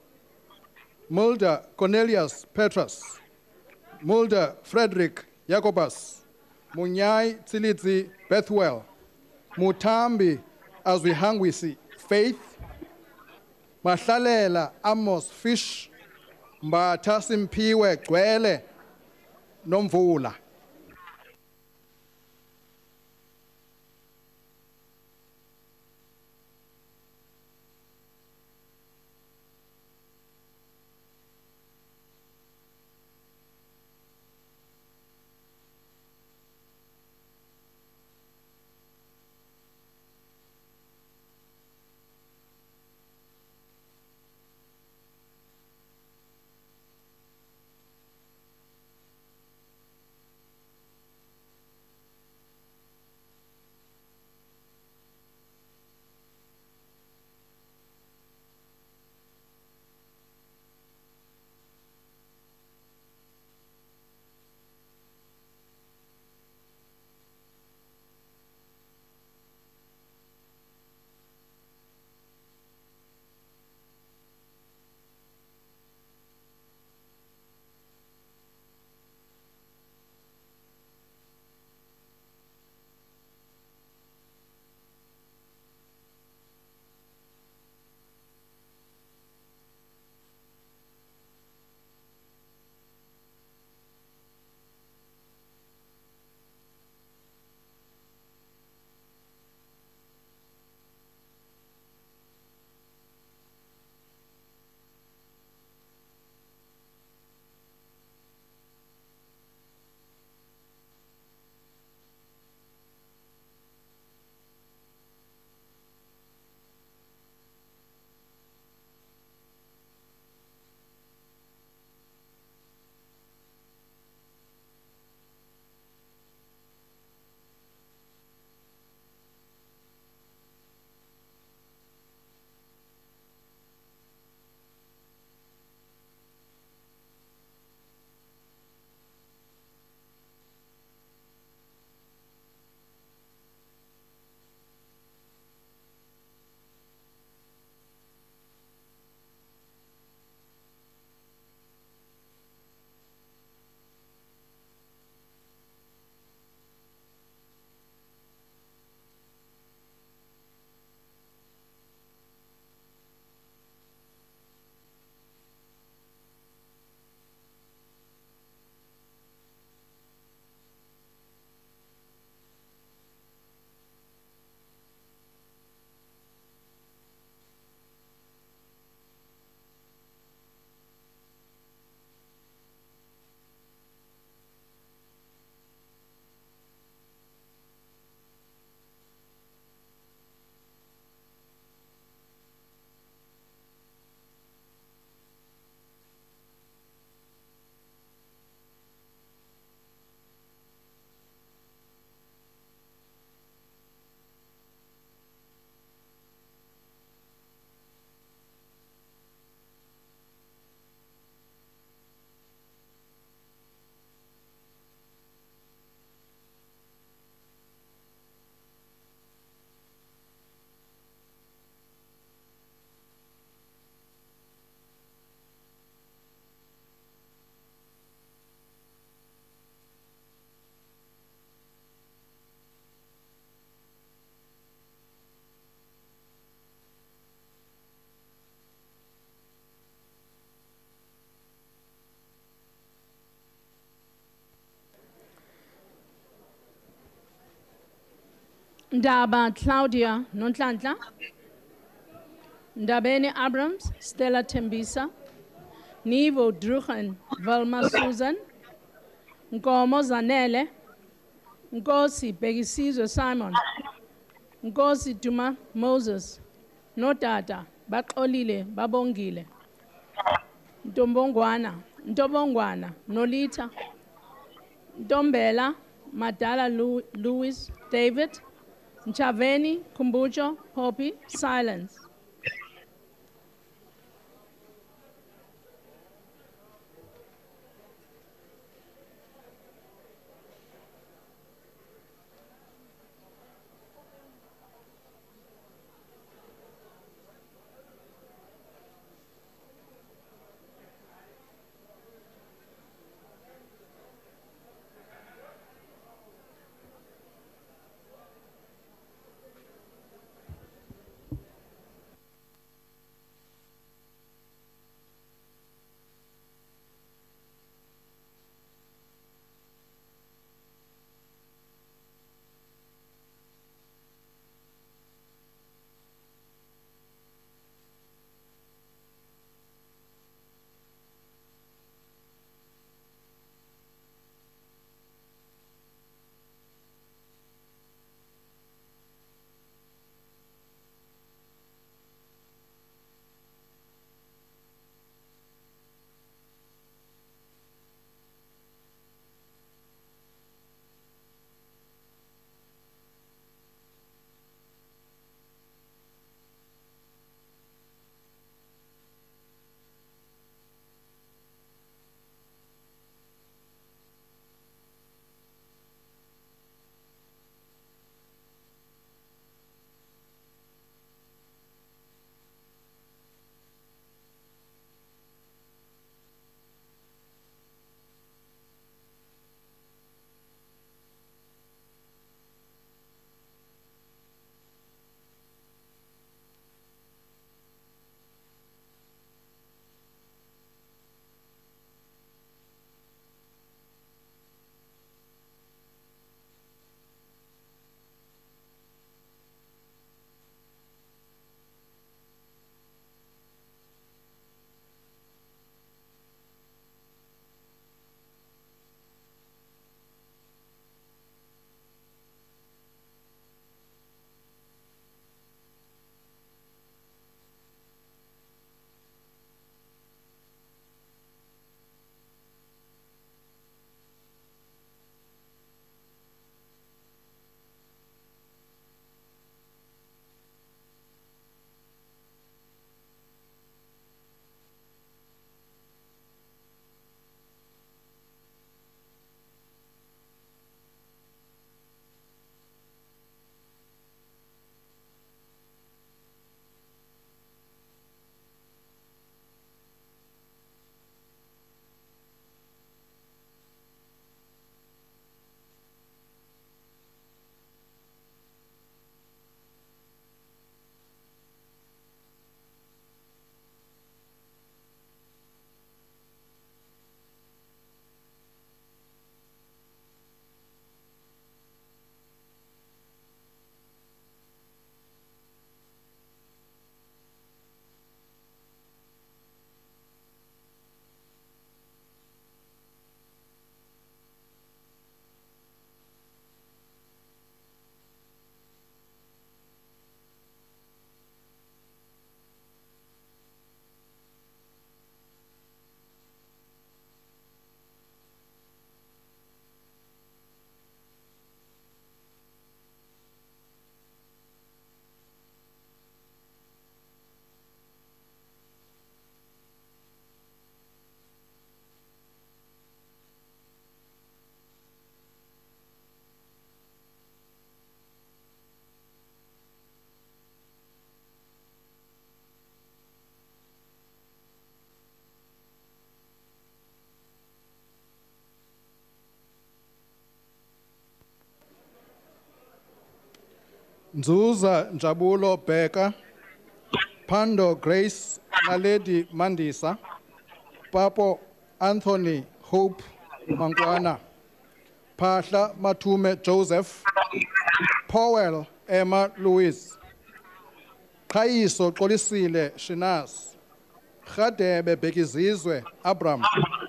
Mulder Cornelius Petrus. Mulder Frederick Jacobus. Munyai Tsilitzi Bethwell. Mutambi Azwihangwisi Faith. Mahlalela Amos Fish. Mbatha Simpiwe Gwele Nomvula. Ndaba Claudia Nonhlanhla, Ndabeni Abrams, Stella Tembisa, Nivo Druchen, Velma Susan, Nkomo Zanele, Nkosi Begisizwe Simon, Nkosi Duma Moses, Notata, Baxolile Babongile, Ntombongwana, Ntobongwana, Nolita, Ntombela, Madala Lu- Louis, David, Nchaveni, Kumbucho, Poppy, silence. Nzuza Njabulo Beka, Pando Grace Naledi Mandisa, Papo Anthony Hope Mangwana, Pahla Matume Joseph, Powell Emma Louise, Kaiso Kolisile Shinas, Khadebe Bekizizwe Abram,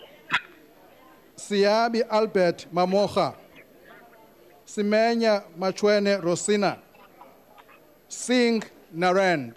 Siabi Albert Mamocha, Simenya Machwene Rosina, Singh Narend.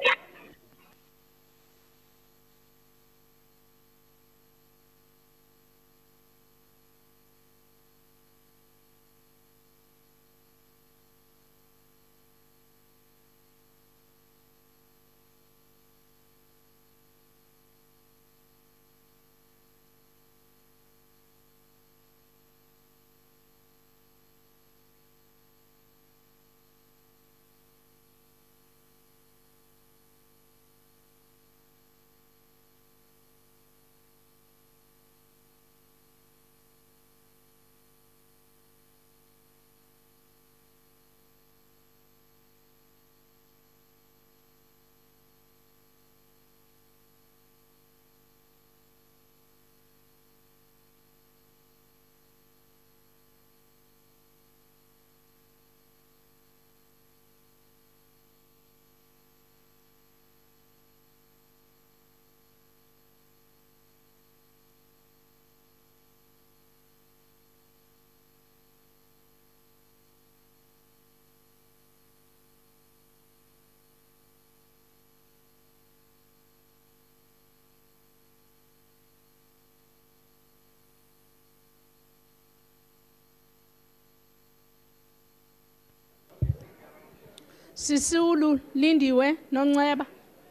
Sisulu Lindiwe Nongceba,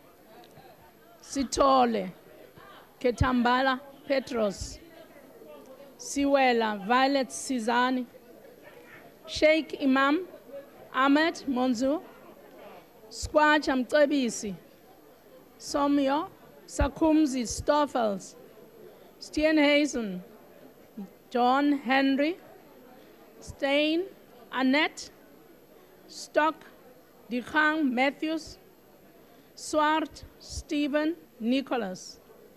Sithole Ketambala Petros, Siwela Violet Sizani, Sheikh Imam Ahmed Monzu, Skwacha Mcebisi, Somyo Sakumzi Stoffels, Steenhuisen, John Henry, Stein Annette, Stock Dichang Matthews, Swart Stephen Nicholas.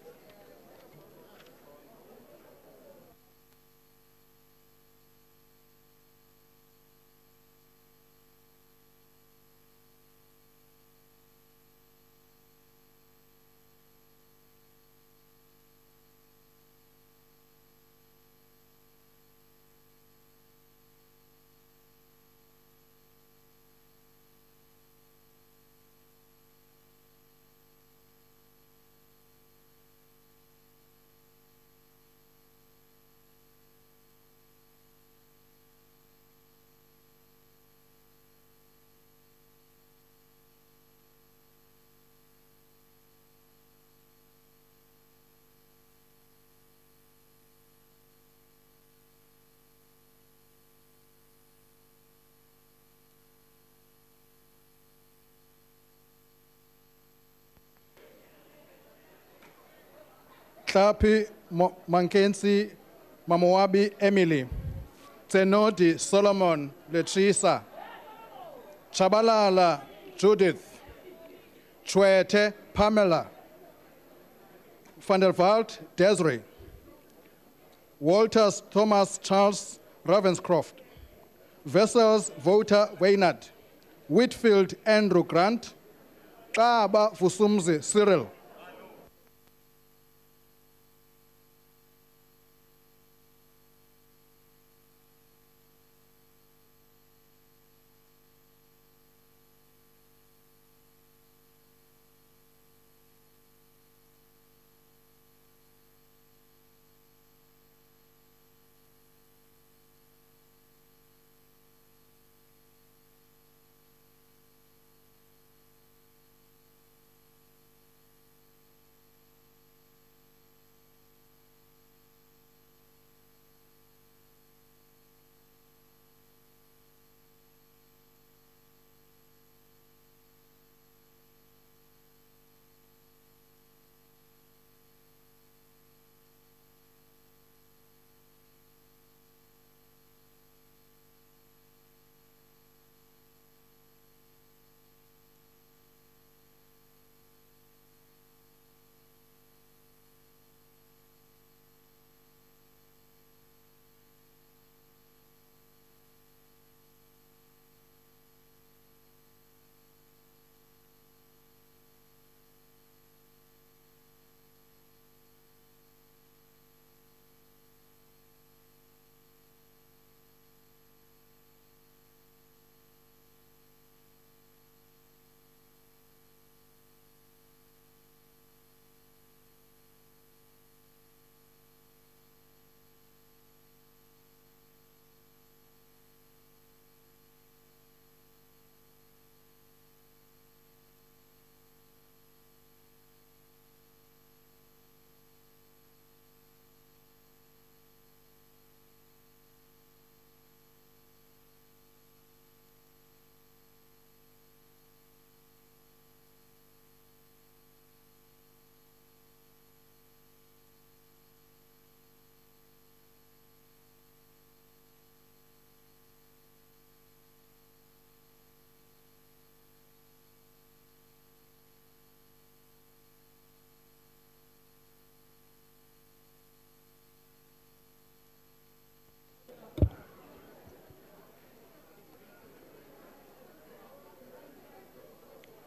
Tlapi Mankensi Mamoabi Emily, Tenodi Solomon Letrisa, Chabalala Judith, Chwete Pamela, Van der Walt Desiree, Walters Thomas Charles Ravenscroft, Vessels Voter Waynard, Whitfield Andrew Grant, Kaba Fusumzi Cyril.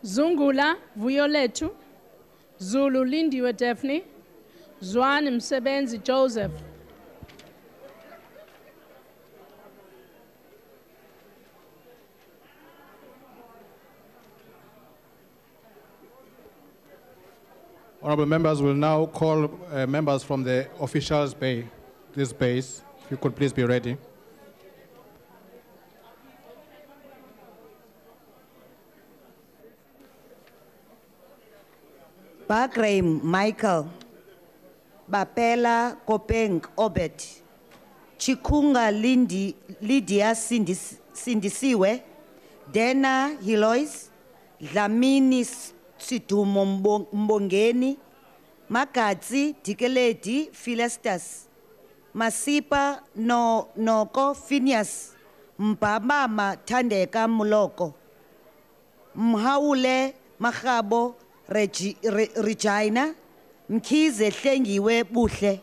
Zungula Vuyoletu, Zulu Lindiwe Daphne, Zwan Msebenzi Joseph. Honorable members will now call uh, members from the officials bay, this base. If you could please be ready. Bagram Michael, Bapela Kopeng Obet, Chikunga Lindi, Lydia Sindis, Sindisiwe, Dena Hilois, Dlamini Situmo Mbongeni, Makadzi Dikeledi Philestas, Masipa no Noko Phineas, Mbamama Tandeka Muloko, Mhaule Mahabo Regi, Re, Regina, Mkize Hlengiwe Buhle.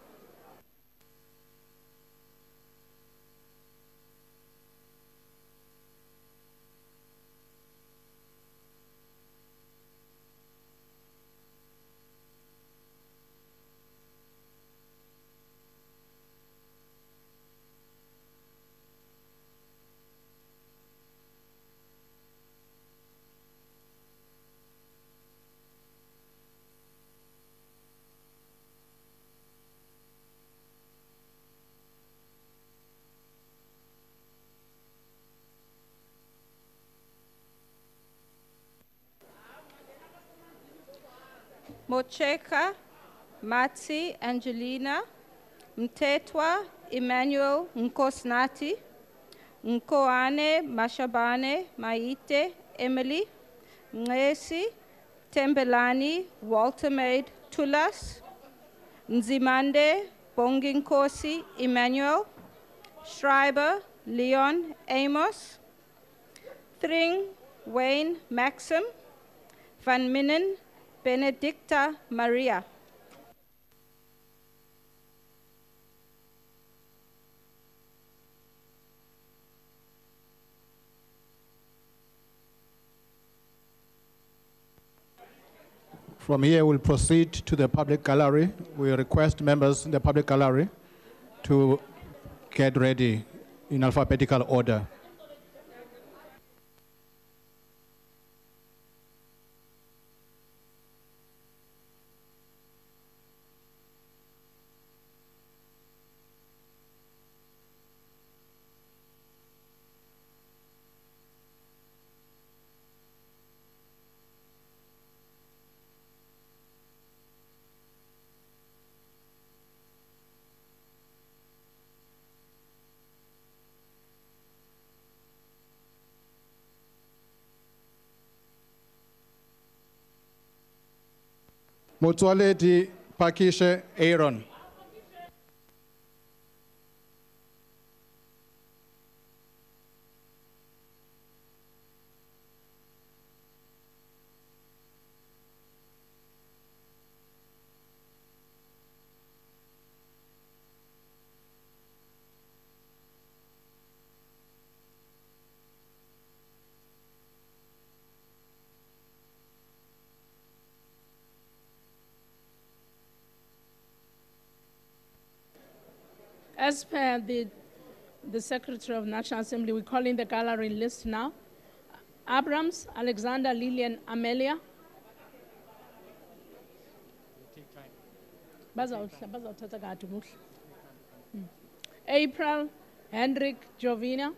Mocheka, Matsi, Angelina, Mtetwa, Emmanuel, Nkosnati, Nkoane, Mashabane, Maite, Emily, Ngesi, Tembelani, Walter Maid, Tulas, Nzimande, Bonginkosi, Emmanuel, Schreiber, Leon, Amos, Thring, Wayne, Maxim, Van Minnen, Benedicta Maria. From here, we'll proceed to the public gallery. We request members in the public gallery to get ready in alphabetical order. Motsoaledi Pakishe Aaron. As per the, the Secretary of National Assembly, we call in the gallery list now. Abrams, Alexander, Lillian, Amelia. April, Hendrik, Jovina.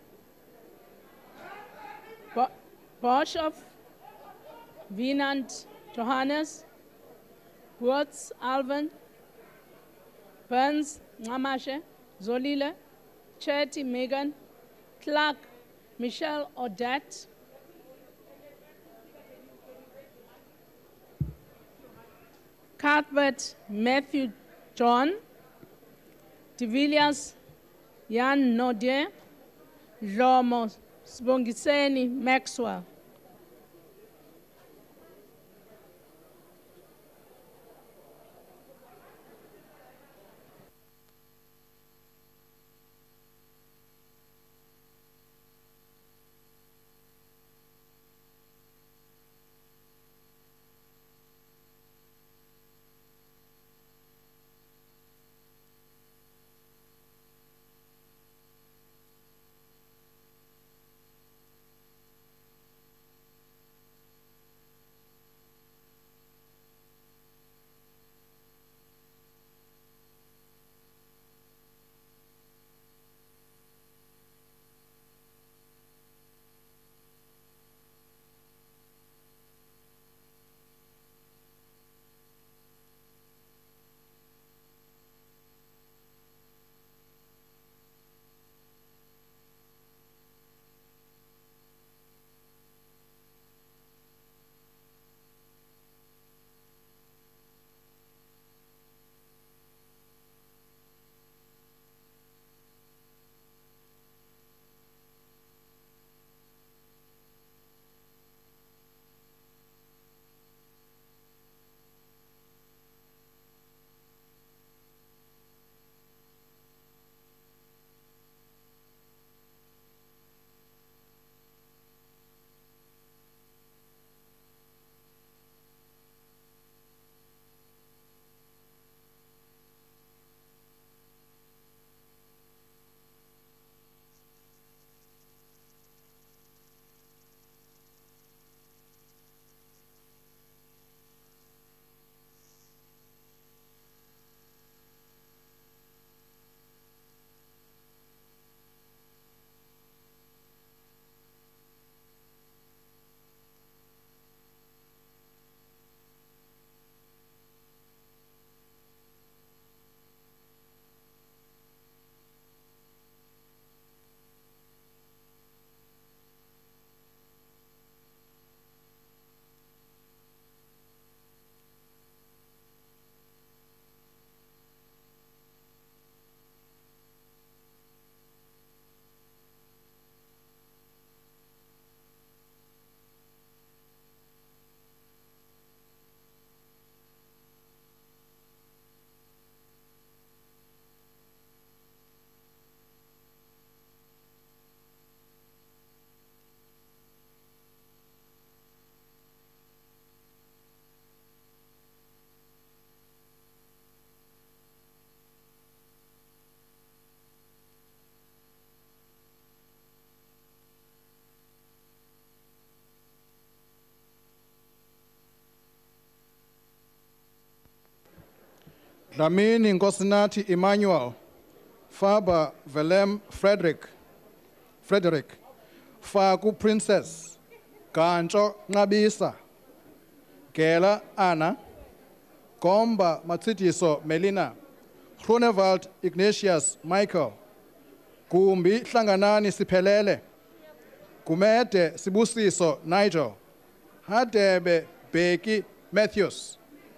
Bo Boshoff, Vinant, Johannes. Wurtz, Alvin. Burns, Ngamashe. Zolile, Chetty, Megan, Clark, Michelle, Odette, Cuthbert, Matthew, John, De Villiers, Jan Nodier, Lomo, Sbongiseni, Maxwell. Dlamini Nkosinathi Emmanuel, Faber Velem Frederick, Frederick, Faku Princess, Gancho Nqabisa, Gela Anna, Gomba Matsitiso Melina, Grunewald Ignatius Michael, Gumbi Hlanganani Siphelele, Gumede Sibusiso Nigel, Hadebe Beki Matthews.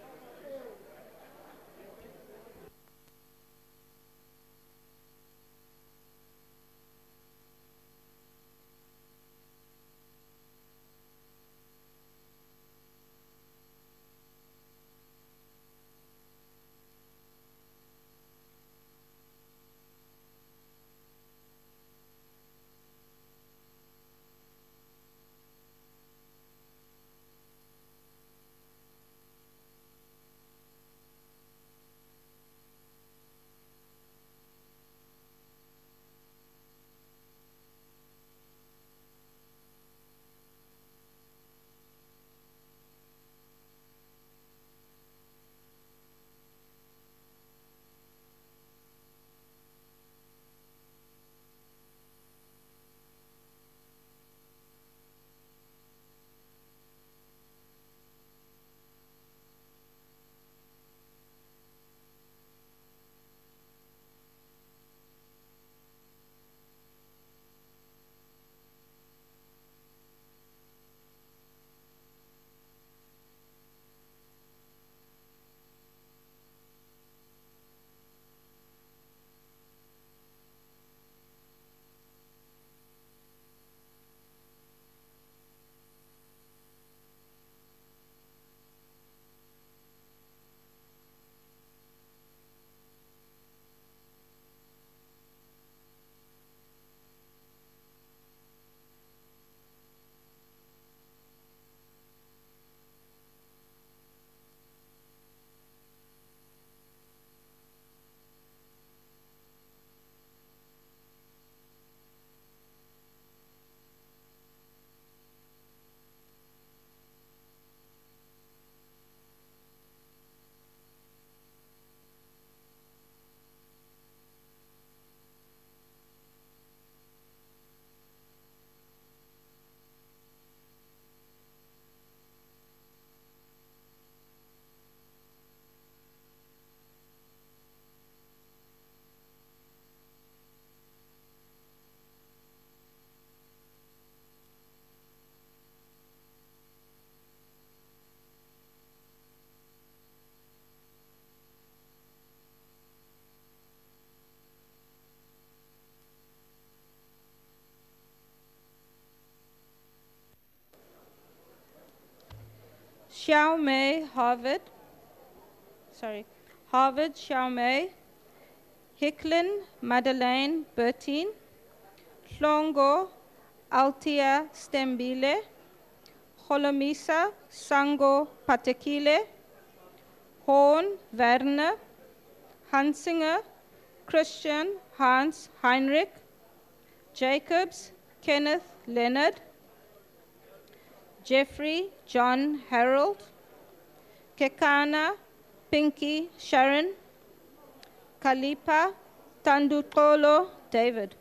Xiaomei Harvard, sorry, Harvard Xiaomei, Hicklin Madeleine Bertine, Hlongo Altia Stembile, Holomisa Sango Patekile, Horn Werner, Hansinger Christian Hans Heinrich, Jacobs Kenneth Leonard, Jeffrey John Harold, Kekana Pinky Sharon, Kalipa Tandutolo David.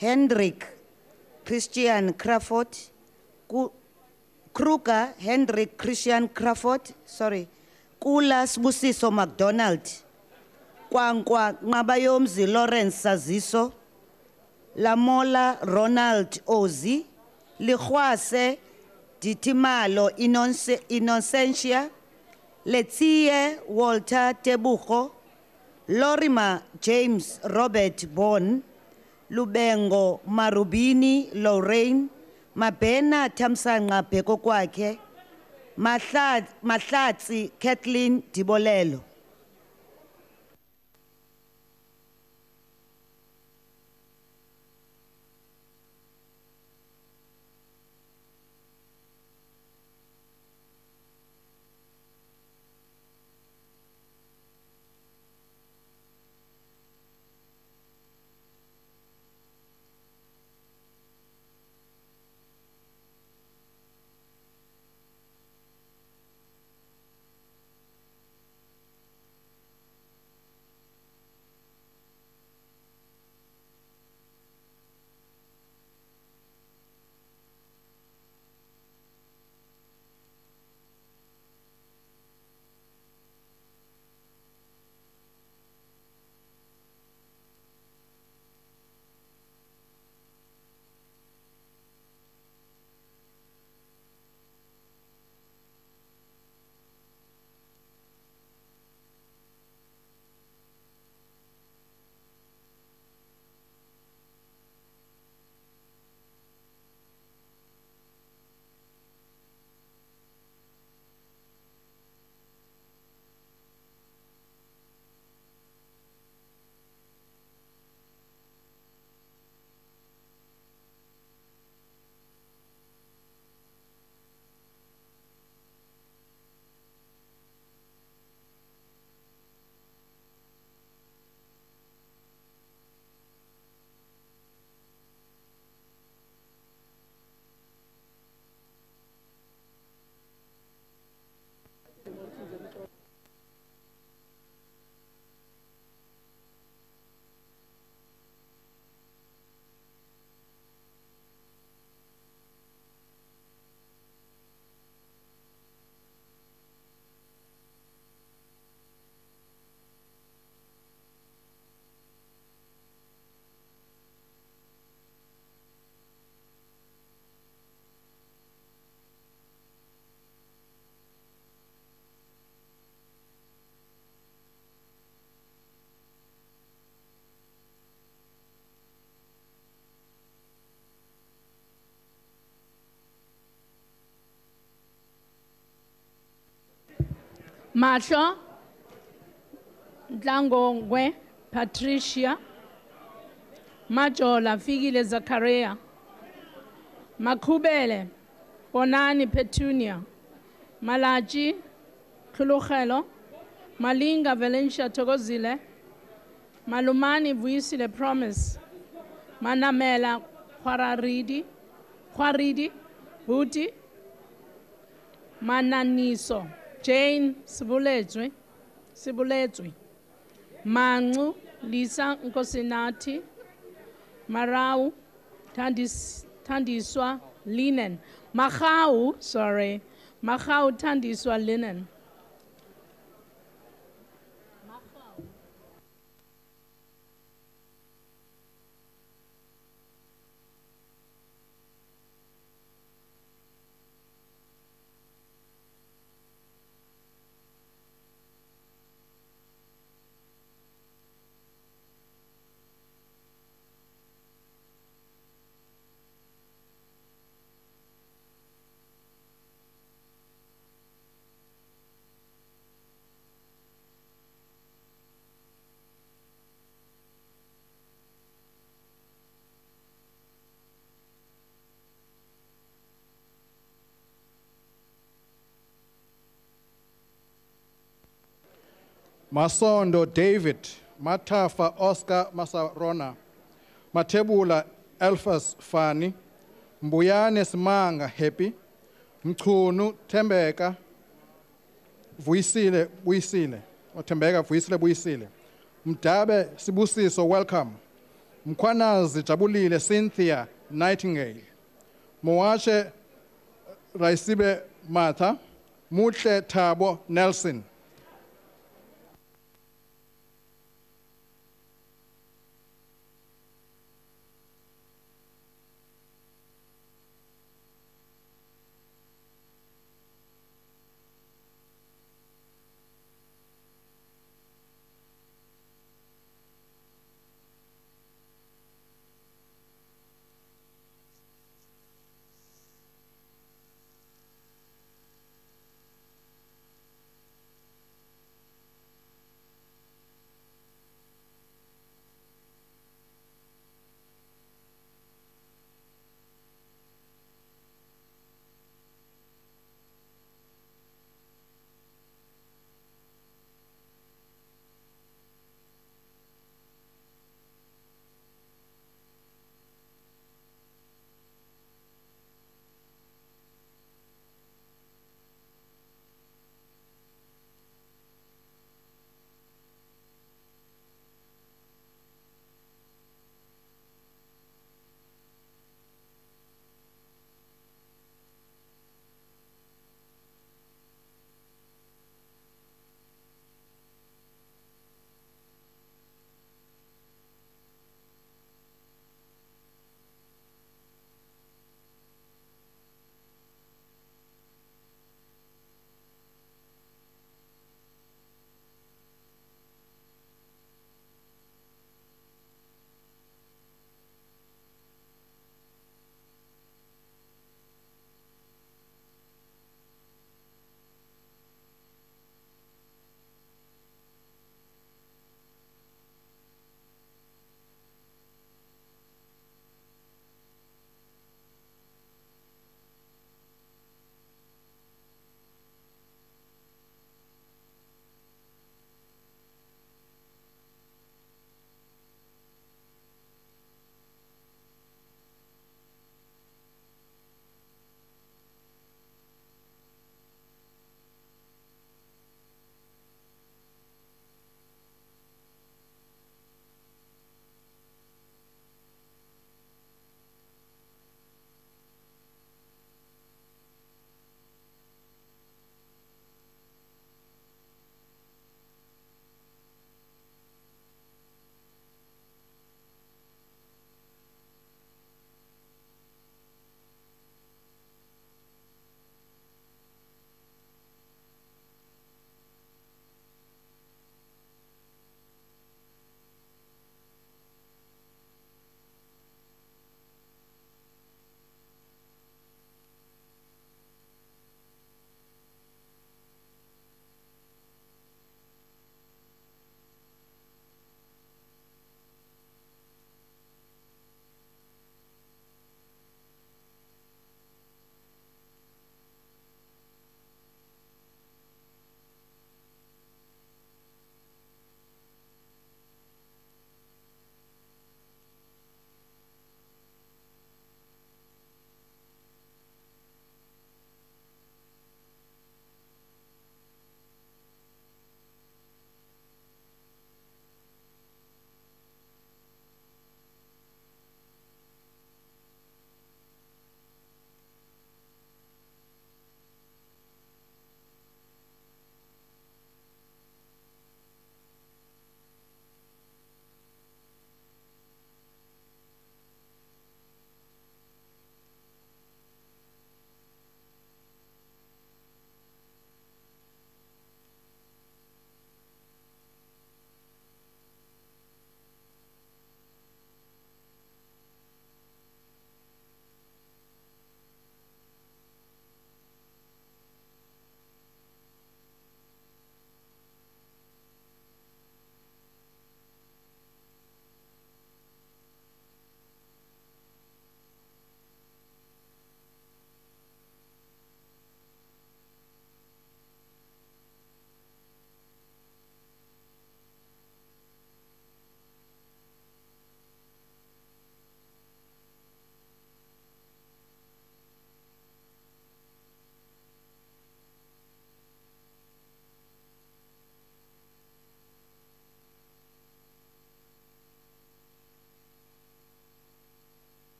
Hendrik Christian Crawford, Ku- Kruger Hendrik Christian Crawford, sorry, Kula Sibusiso McDonald, Kwankwa Ngabayomzi Lawrence Saziso, Lamola Ronald Ozi, Likhwase Ditimalo Innonce- Innocentia, Letie Walter Tebucho, Lorima James Robert Bond, Lubengo Marubini Lorraine, Mabena Tamsanga Pekokwake, Mahlad- Mahlatsi Kathleen Dibolelo. Mahlo, Dlangongwe, Patricia, Majola, Figile Zakaria, Makubele, Bonani Petunia, Malaji, Kulukhelo, Malinga Valencia Togozile, Malumani Vuisile Promise, Manamela Kwararidi, Kwaridi, Buti, Mananiso, Jane Sibuletswe, Sibuletswe, Mangu, Lisa Nkosinati, Marau, Tandis, Tandiswa, Linen, Mahau, sorry, Mahau Tandiswa Linen. Masondo David, Matafa Oscar Masarona, Matebula Elphas Fani, Mbuyane Simanga Happy, Mchunu Tembeka, Vuisile Buisile, or Tembeka Vuisile Buisile, Mdabe Sibusiso welcome, Mkhwanazi Jabulile Cynthia Nightingale, Moache Raisibe Martha, Mutle Thabo Nelson.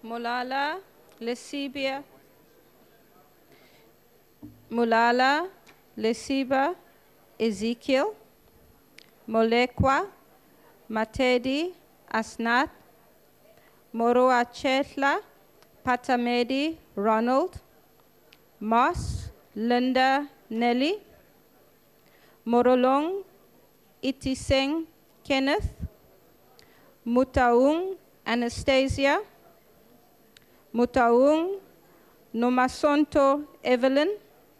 Mulala Lesibia, Mulala Lesiba Ezekiel, Molekwa Matedi Asnath, Moroa Chetla Patamedi Ronald, Moss Linda Nelly, Morolong Itiseng Kenneth, Mutaung Anastasia, Mutaung Nomasonto Evelyn,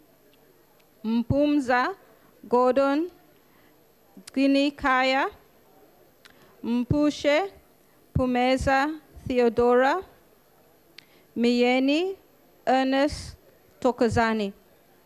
Mpumza Gordon Gini Kaya, Mpushe Pumeza Theodora, Miyeni Ernest Tokozani.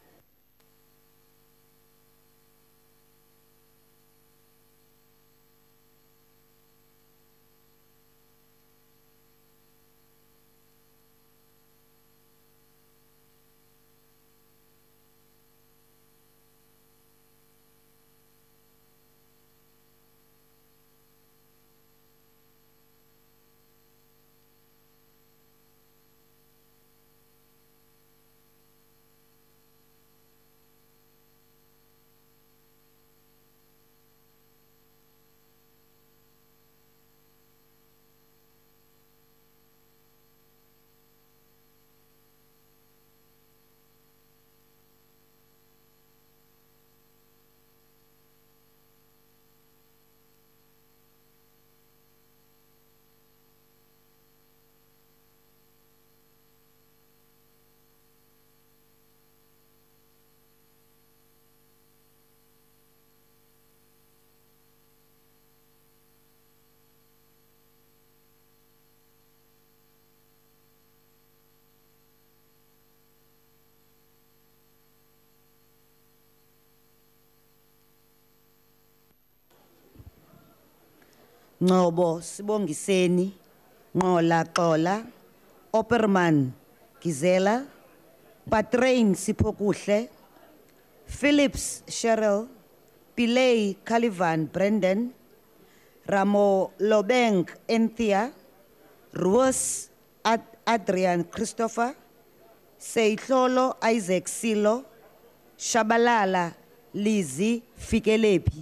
Ngobo Sibongiseni, Ngola Xola, Opperman Gizela, Patrain Sipokuhle, Phillips Cheryl, Pillay Calivan Brendan, Ramo Lobeng Enthia, Ruos Ad Adrian Christopher, Seitlolo Isaac Silo, Shabalala Lizzie Fikelepi.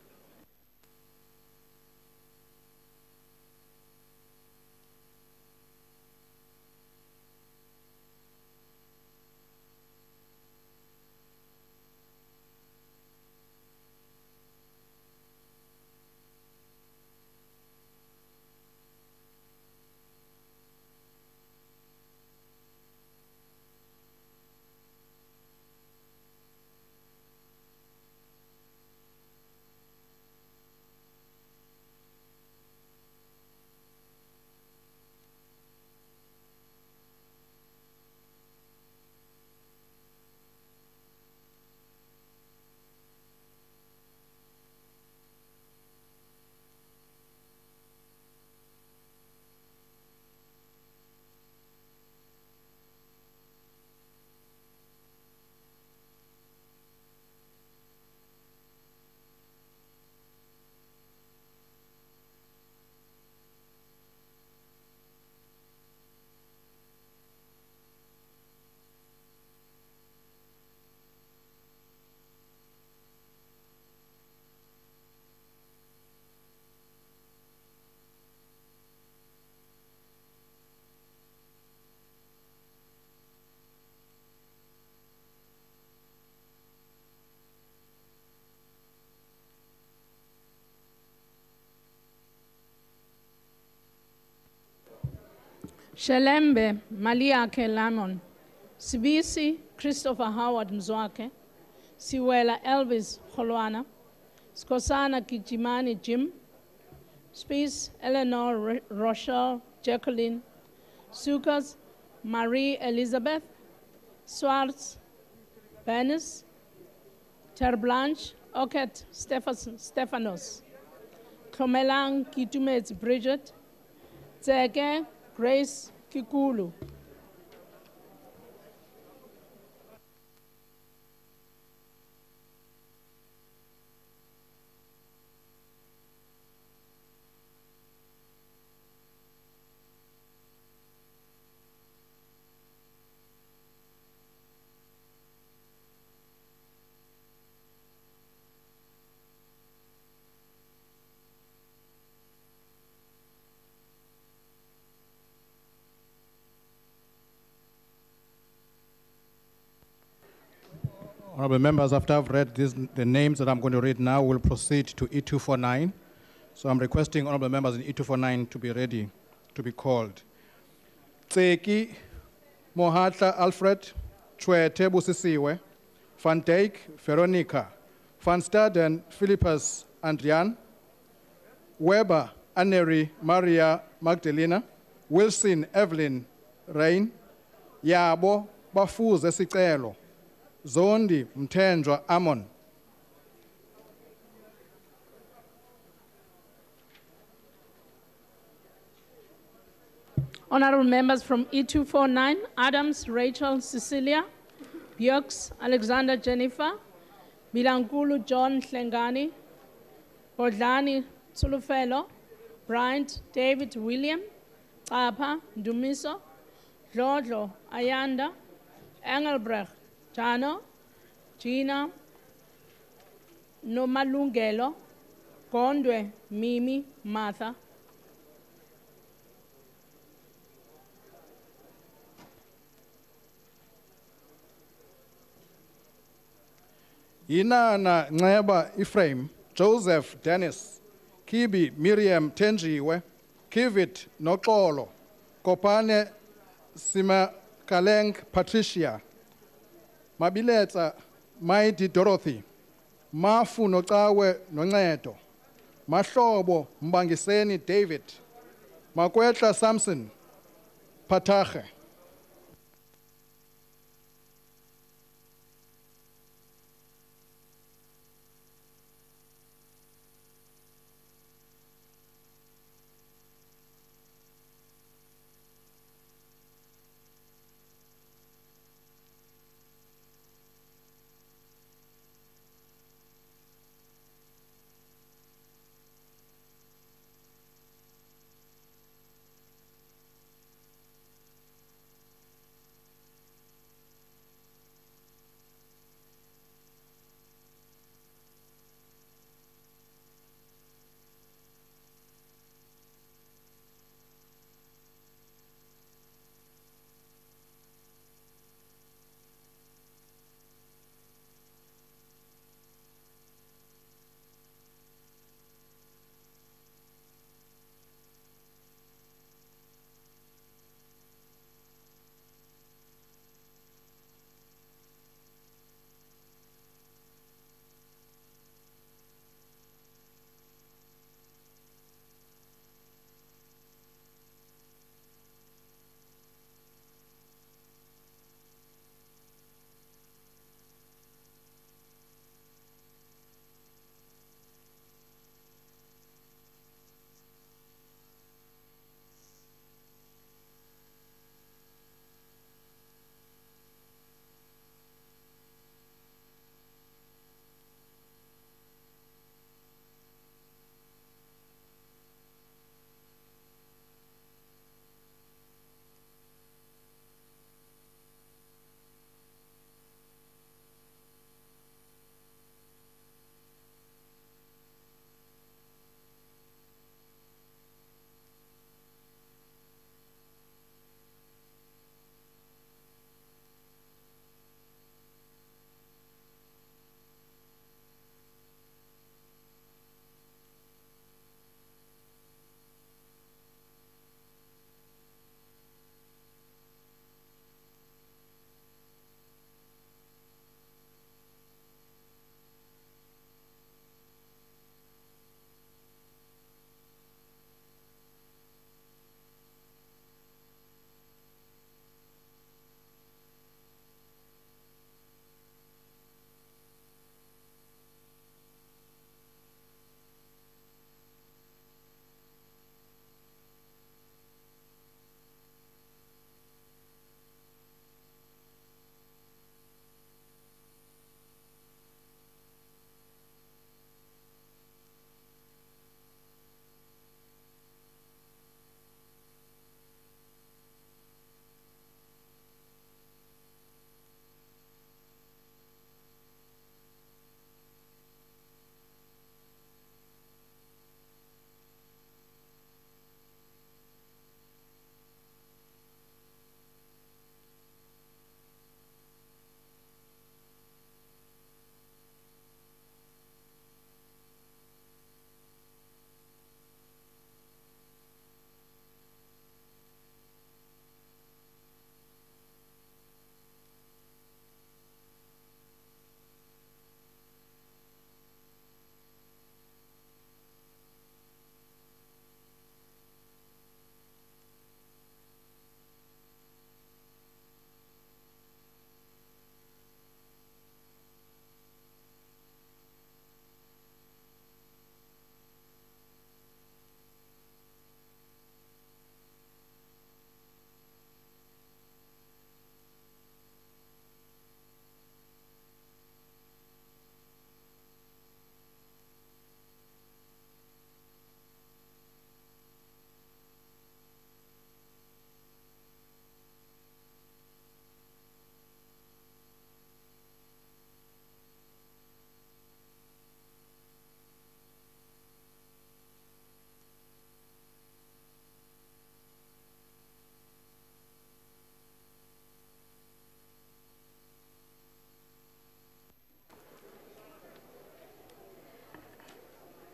Shelembe Maliake Lamon, Sibisi Christopher Howard Mzwake, Siwela Elvis Holwana, Skosana Kijimani Jim, Spies Eleanor Rochelle Jacqueline, Sukas Marie Elizabeth, Swartz Benis, Terblanche Oket Stephanos, Klomelang Kitumets Bridget, Tseke Grace Kikulu. Honorable members, after I've read these, the names that I'm going to read now, we'll proceed to E two forty-nine. So I'm requesting honorable members in E two forty-nine to be ready to be called. Tseki Mohatla Alfred, Chwete Busisiwe, Van Dijk Veronica, Van Staden Philippus Andrian, Weber Anneri Maria Magdalena, Wilson Evelyn Rain, Yabo Bafuze Sicelo, Zondi Mtendwa Amon. Honorable members from E two forty-nine, Adams Rachel Cecilia, Bjorks Alexander Jennifer, Bilankulu John Hlengani, Bodlani Tsulufelo, Bryant David William, Chapa Dumiso, Dlodlo Ayanda, Engelbrecht Jano, Gina Nomalungelo, Gondwe Mimi Martha. Inana Nceba Ephraim, Joseph Dennis, Kibi Miriam Tenjiwe, Kivit Nokolo, Kopane Simakaleng Patricia, Mabileta Mighty Dorothy, Mafu Notawe Noncedo, Mahlobo Mbangiseni David, Makwetla Samson, Patache.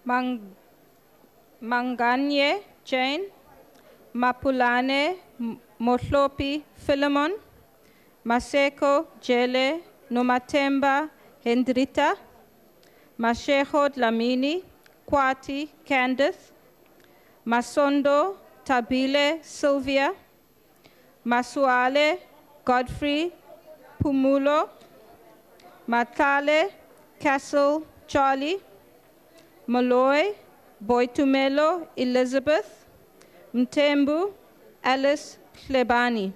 Mang Manganye Jane, Mapulane M- Mohlopi Philemon, Maseko Jele Nomatemba Hendrita, Masheho Dlamini, Kwati Candace, Masondo Tabile Sylvia, Masuale Godfrey Pumulo, Matale Castle Charlie, Malloy Boitumelo Elizabeth, Mtembu Alice Klebani.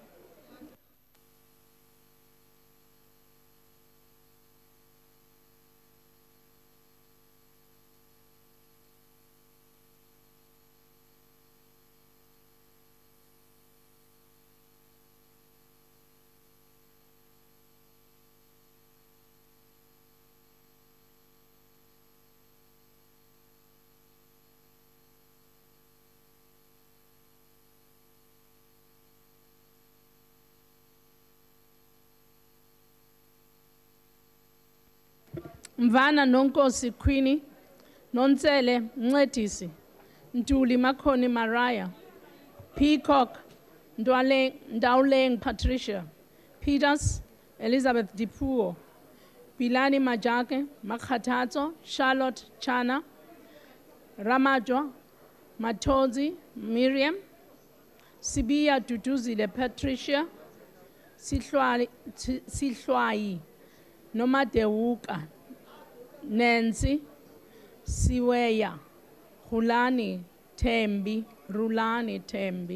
Mvana Nonkosi Queenie, Nonsele Mncedisi, Ntuli Makhoni Mariah, Peacock Ndwale- Ndawuleng Patricia, Peters Elizabeth Dipuo, Pilani Majake Makhathatso, Charlotte Chana, Ramajwa Matozi Miriam, Sibiya Duduzile Patricia, Sihlwali- Si- Sihlwayi Nomadewuka, Nancy Siweya, Hulani Tembi, Rulani Tembi.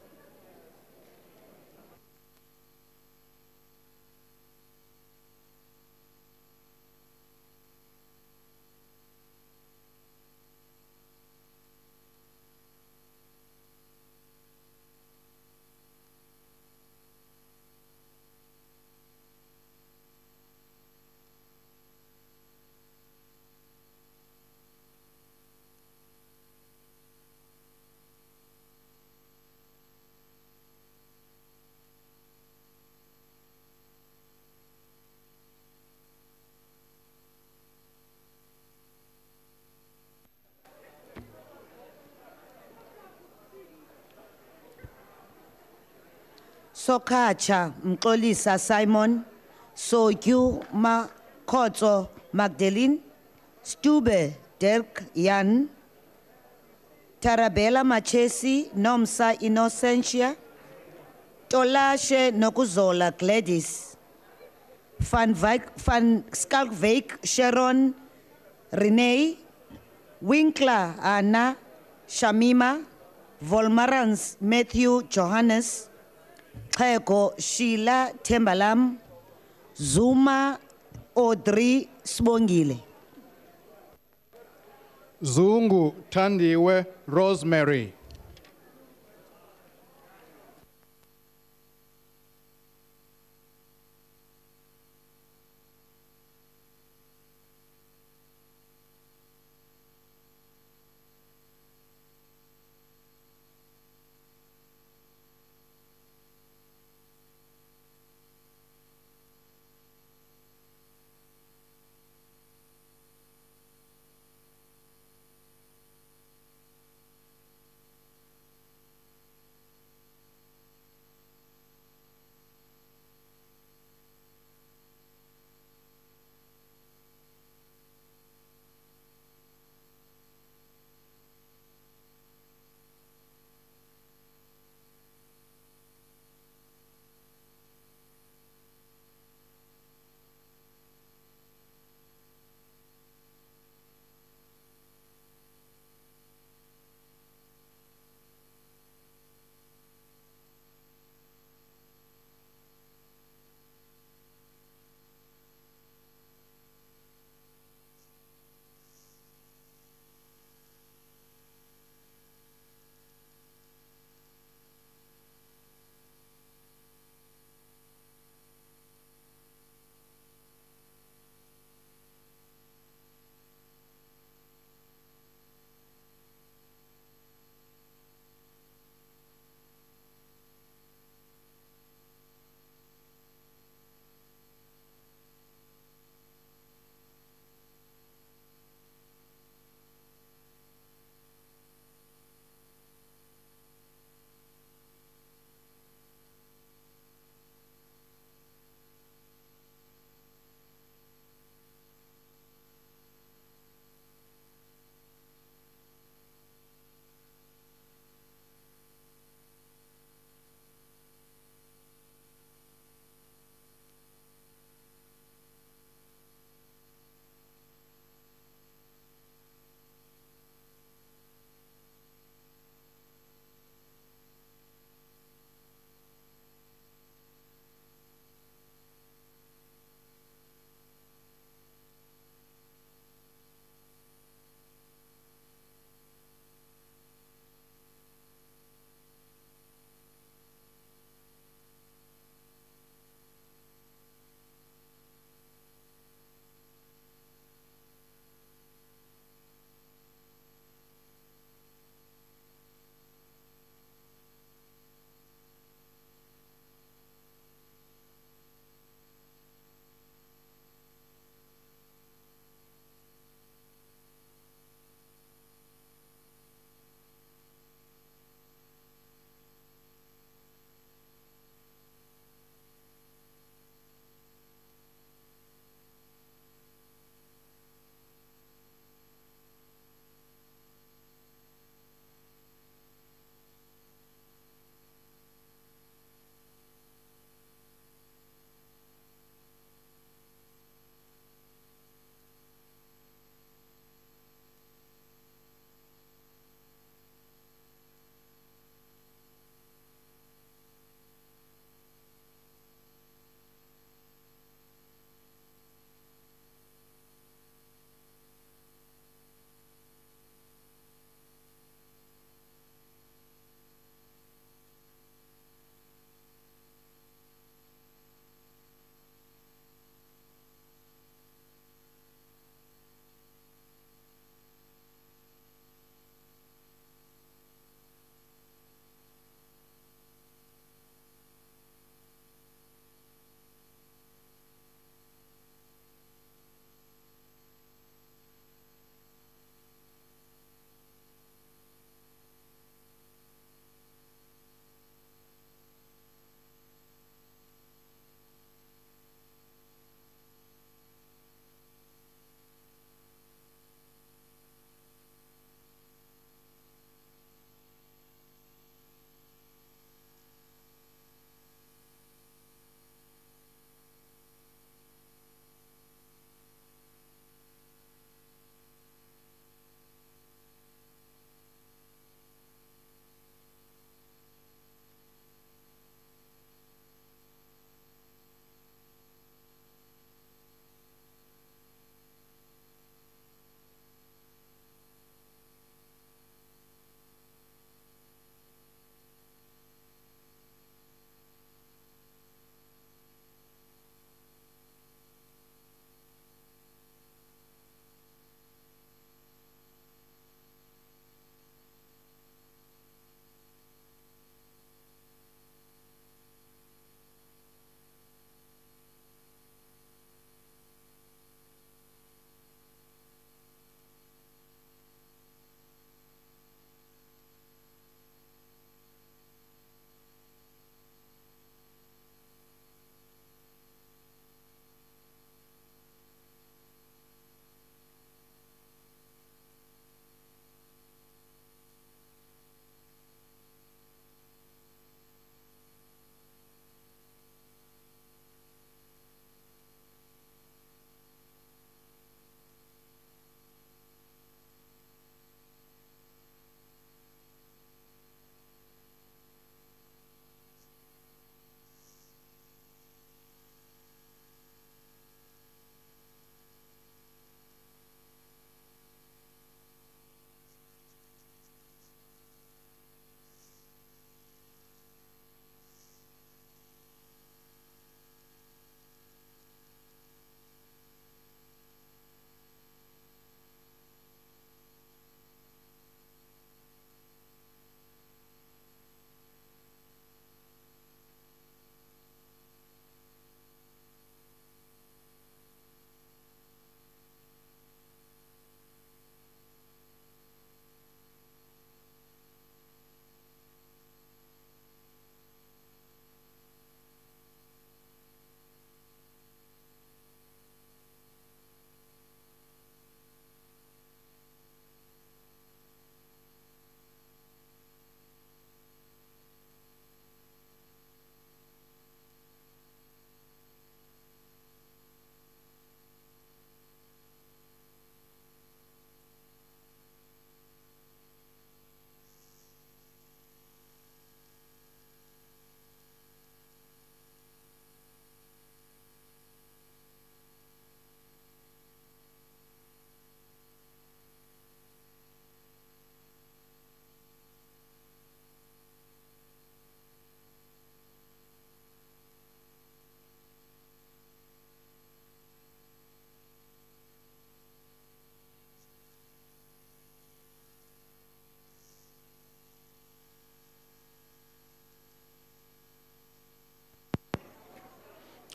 Sokacha Mxolisa Simon, Sokyu Makotso Magdalene, Stube Dirk Jan, Tarabella Machesi Nomsa Innocentia, Tolashe Nokuzola Gladys, Van, Wyk, Van Skalkwyk Sharon Renee, Winkler Anna, Shamima, Volmarans Matthew Johannes, Cheko Sheila Tembalam, Zuma Audrey Sbongile. Zungu Tandiwe Rosemary.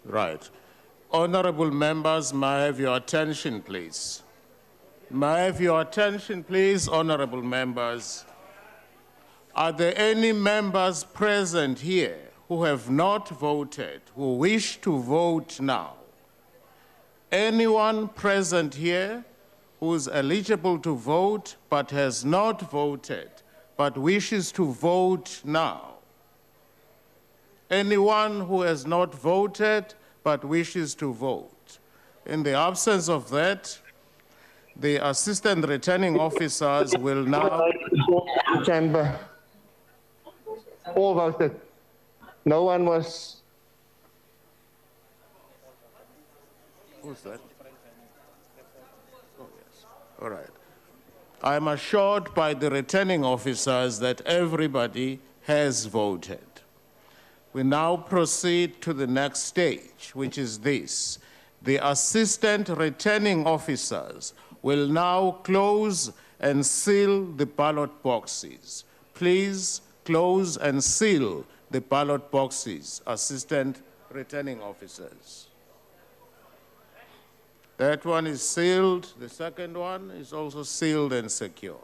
Right. Honorable members, may I have your attention, please? May I have your attention, please, honorable members? Are there any members present here who have not voted, who wish to vote now? Anyone present here who is eligible to vote but has not voted, but wishes to vote now? Anyone who has not voted but wishes to vote? In the absence of that, the assistant returning officers will now... Chamber. All voted. No one was... Who's that? Oh, yes. All right. I'm assured by the returning officers that everybody has voted. We now proceed to the next stage, which is this. The assistant returning officers will now close and seal the ballot boxes. Please close and seal the ballot boxes, assistant returning officers. That one is sealed. The second one is also sealed and secured.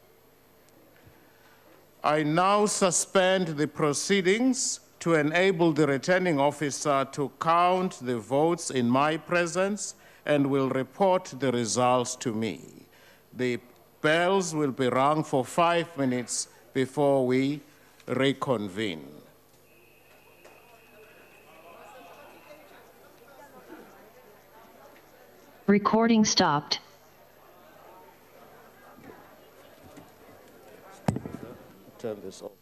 I now suspend the proceedings to enable the returning officer to count the votes in my presence and will report the results to me. The bells will be rung for five minutes before we reconvene. Recording stopped. Turn this off.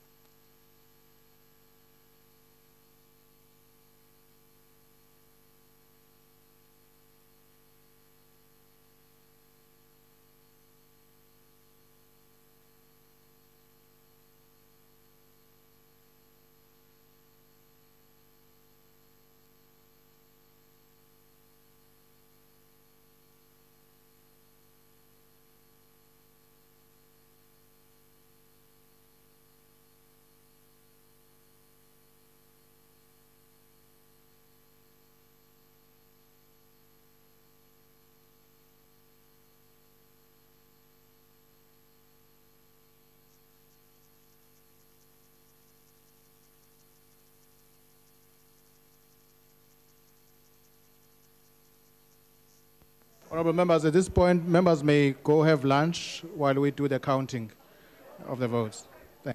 Honorable members, at this point, members may go have lunch while we do the counting of the votes. Thanks.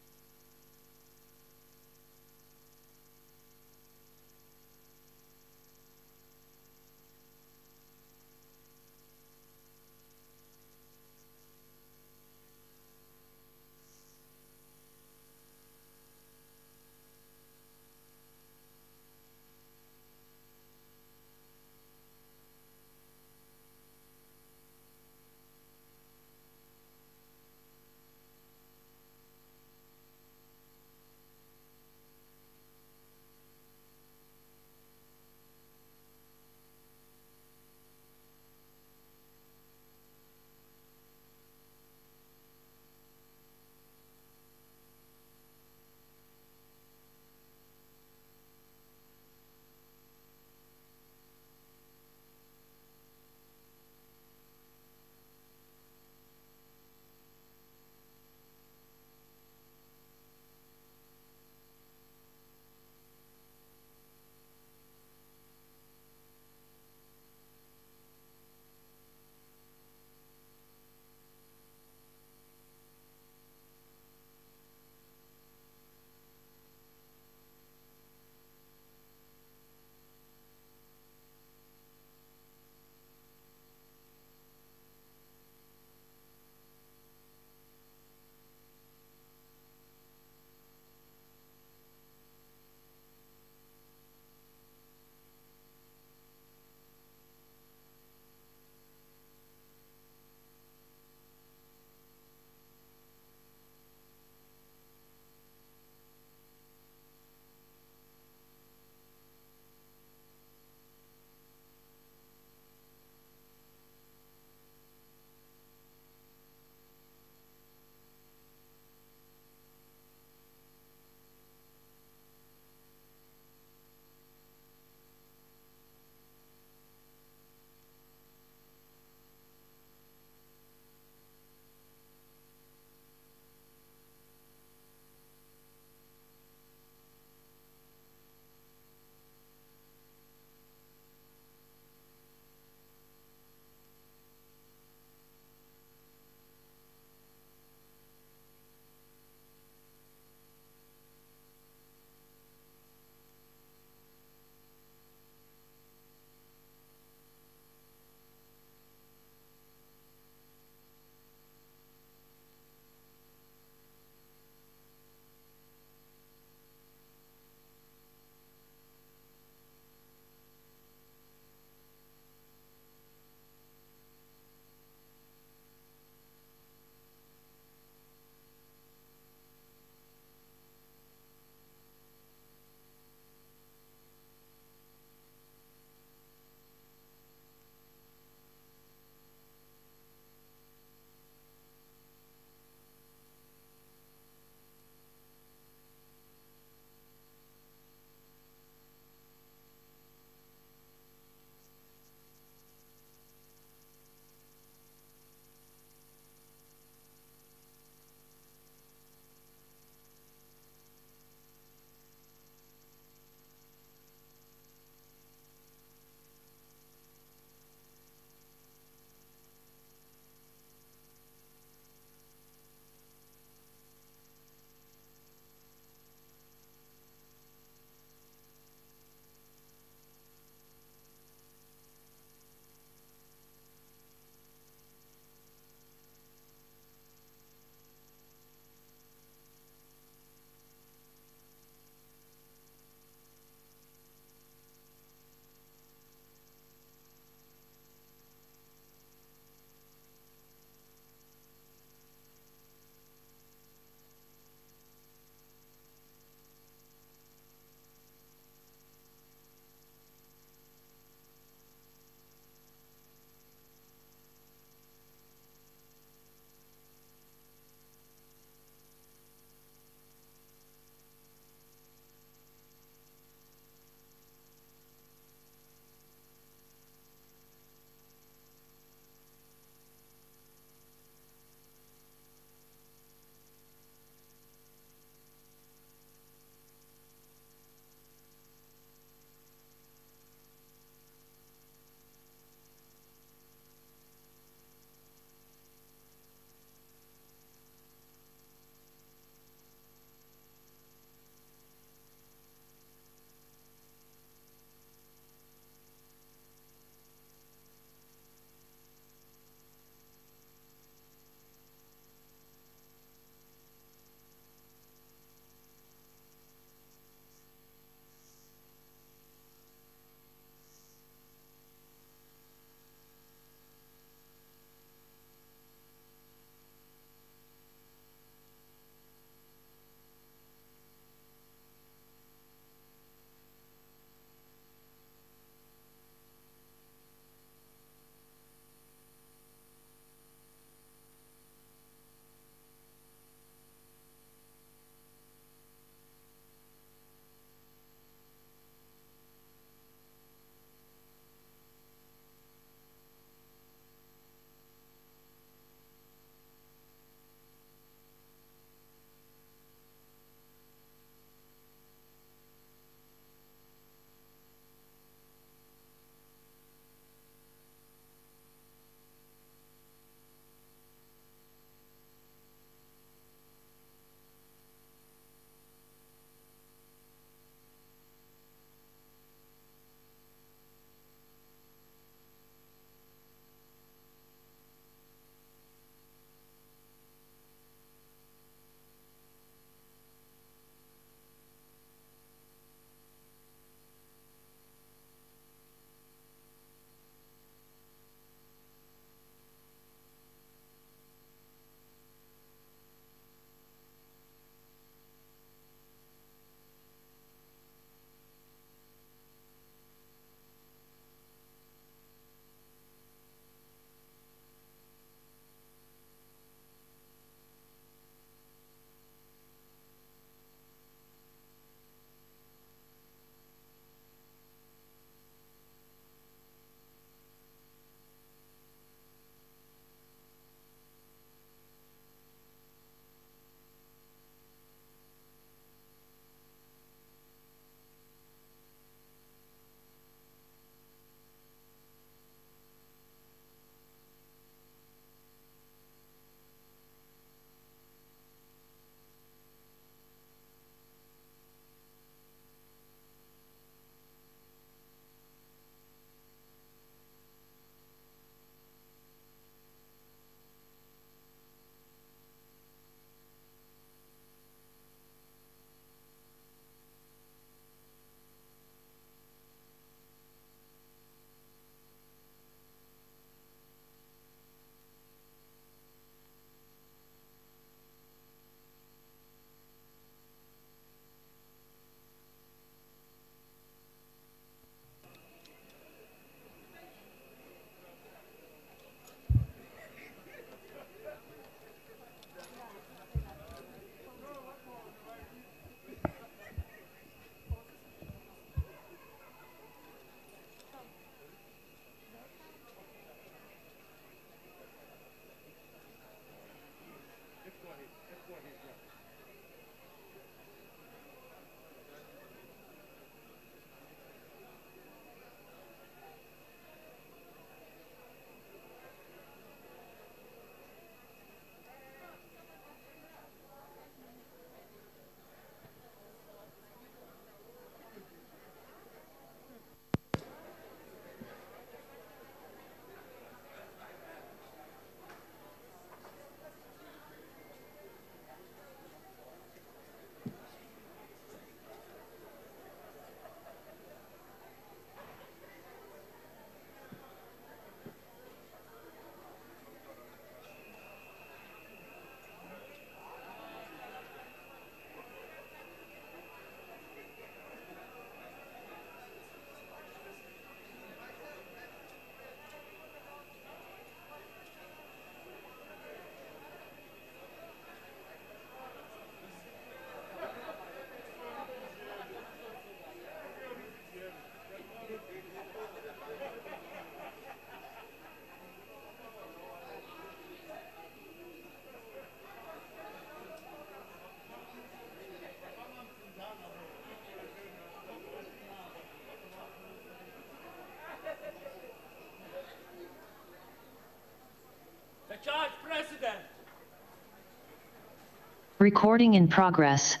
Recording in progress.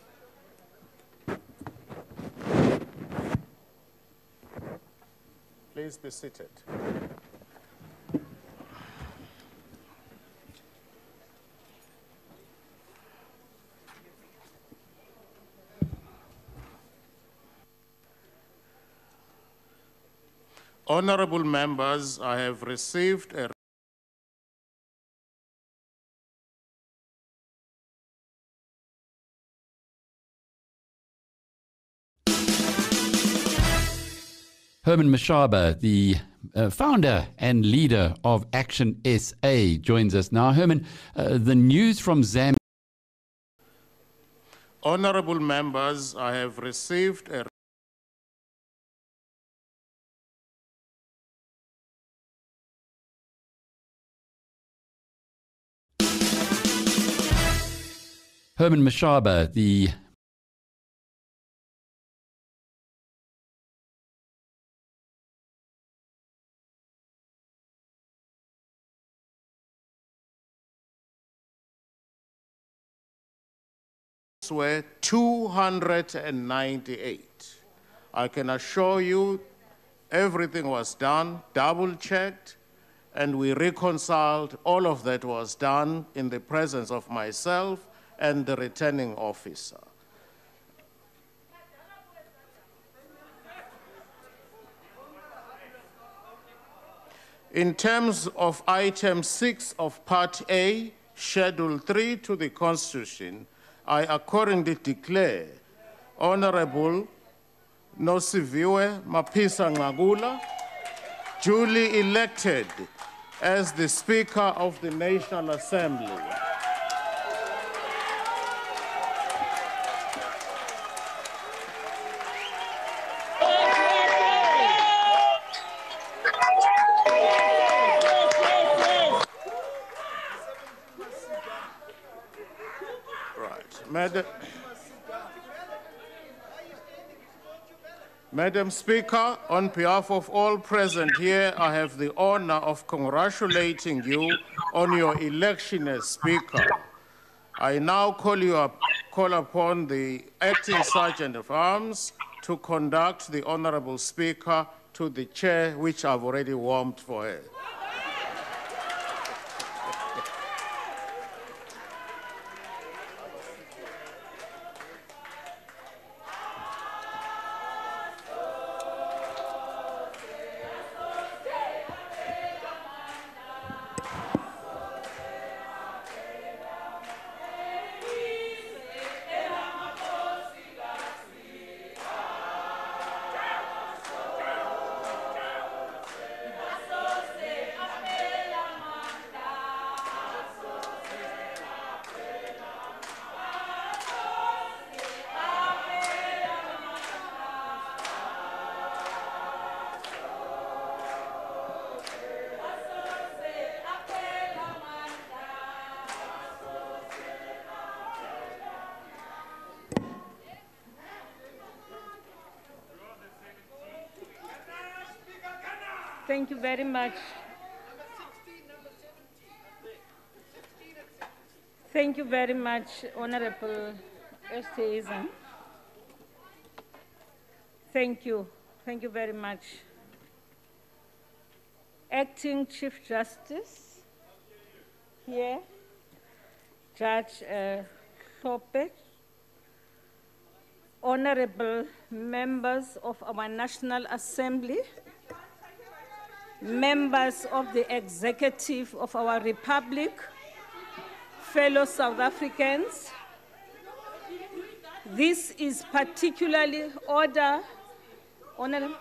Please be seated. Honorable members, I have received a Herman Mashaba, the uh, founder and leader of Action S A, joins us now. Herman, uh, the news from Zambia. Honorable members, I have received a Herman Mashaba, the were two hundred ninety-eight. I can assure you everything was done, double-checked, and we reconciled. All of that was done in the presence of myself and the returning officer. In terms of item six of Part A, Schedule three to the Constitution, I accordingly declare Honorable Nosiviwe Mapisa-Nqakula duly elected as the Speaker of the National Assembly. Madam, Madam Speaker, on behalf of all present here, I have the honor of congratulating you on your election as Speaker. I now call, you up, call upon the Acting Sergeant of Arms to conduct the Honorable Speaker to the chair, which I've already warmed for her. Thank you very much. Thank you very much, Honorable Esther. Thank you. Thank you very much. Acting Chief Justice, here, Judge uh, Hlophe, honorable members of our National Assembly, members of the executive of our Republic, fellow South Africans. This is particularly order, honorable.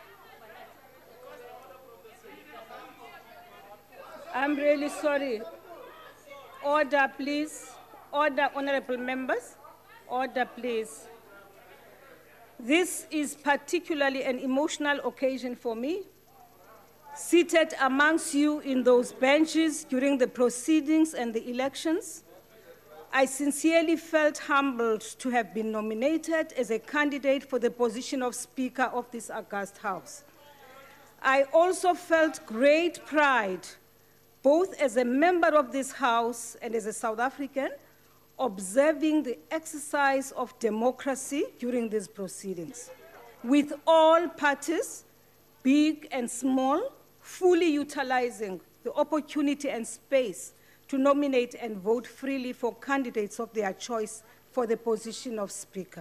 I'm really sorry. Order, please. Order, honorable members. Order, please. This is particularly an emotional occasion for me. Seated amongst you in those benches during the proceedings and the elections, I sincerely felt humbled to have been nominated as a candidate for the position of Speaker of this august House. I also felt great pride, both as a member of this House and as a South African, observing the exercise of democracy during these proceedings, with all parties, big and small, fully utilizing the opportunity and space to nominate and vote freely for candidates of their choice for the position of Speaker.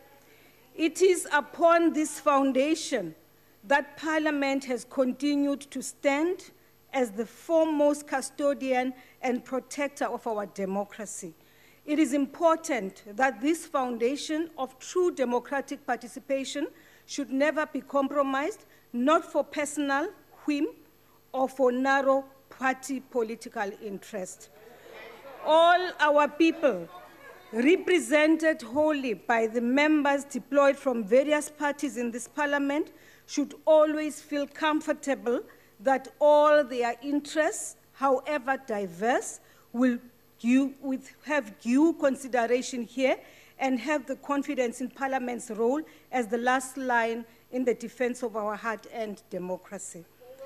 It is upon this foundation that Parliament has continued to stand as the foremost custodian and protector of our democracy. It is important that this foundation of true democratic participation should never be compromised, not for personal whim or for narrow party political interest. All our people, represented wholly by the members deployed from various parties in this Parliament, should always feel comfortable that all their interests, however diverse, will due, with, have due consideration here and have the confidence in Parliament's role as the last line in the defense of our hard-earned democracy.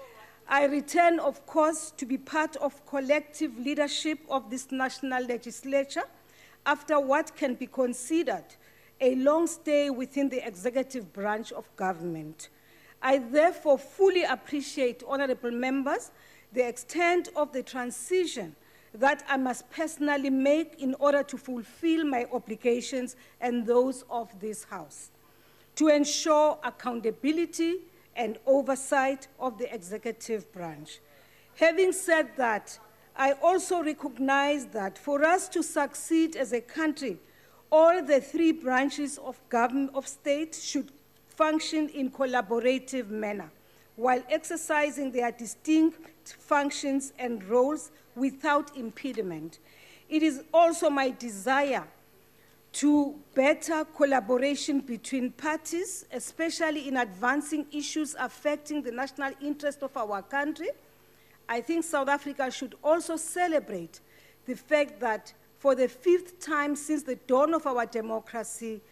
I return, of course, to be part of collective leadership of this national legislature after what can be considered a long stay within the executive branch of government. I therefore fully appreciate, honorable members, the extent of the transition that I must personally make in order to fulfill my obligations and those of this House, to ensure accountability and oversight of the executive branch. Having said that, I also recognize that for us to succeed as a country, all the three branches of government of state should function in collaborative manner while exercising their distinct functions and roles without impediment. It is also my desire to better collaboration between parties, especially in advancing issues affecting the national interest of our country. I think South Africa should also celebrate the fact that for the fifth time since the dawn of our democracy,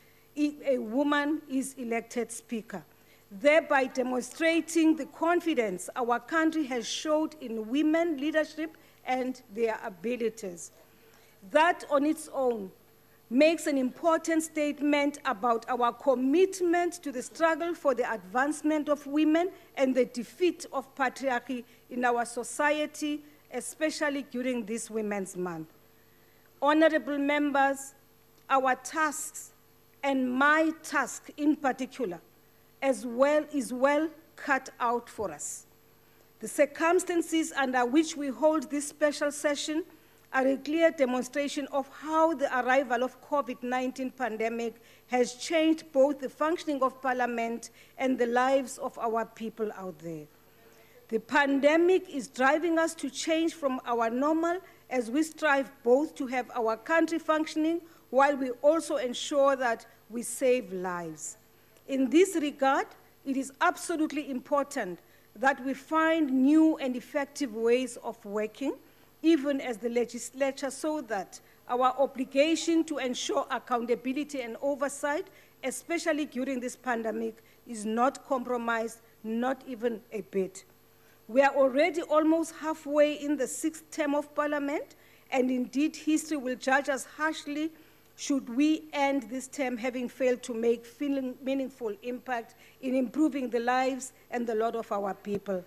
a woman is elected Speaker, thereby demonstrating the confidence our country has showed in women leadership and their abilities. That on its own makes an important statement about our commitment to the struggle for the advancement of women and the defeat of patriarchy in our society, especially during this Women's Month. Honorable members, our tasks, and my task in particular, as well, is well cut out for us. The circumstances under which we hold this special session are a clear demonstration of how the arrival of COVID nineteen pandemic has changed both the functioning of Parliament and the lives of our people out there. The pandemic is driving us to change from our normal as we strive both to have our country functioning while we also ensure that we save lives. In this regard, it is absolutely important that we find new and effective ways of working, even as the legislature, so that our obligation to ensure accountability and oversight, especially during this pandemic, is not compromised, not even a bit. We are already almost halfway in the sixth term of Parliament, and indeed history will judge us harshly should we end this term having failed to make meaningful impact in improving the lives and the lot of our people.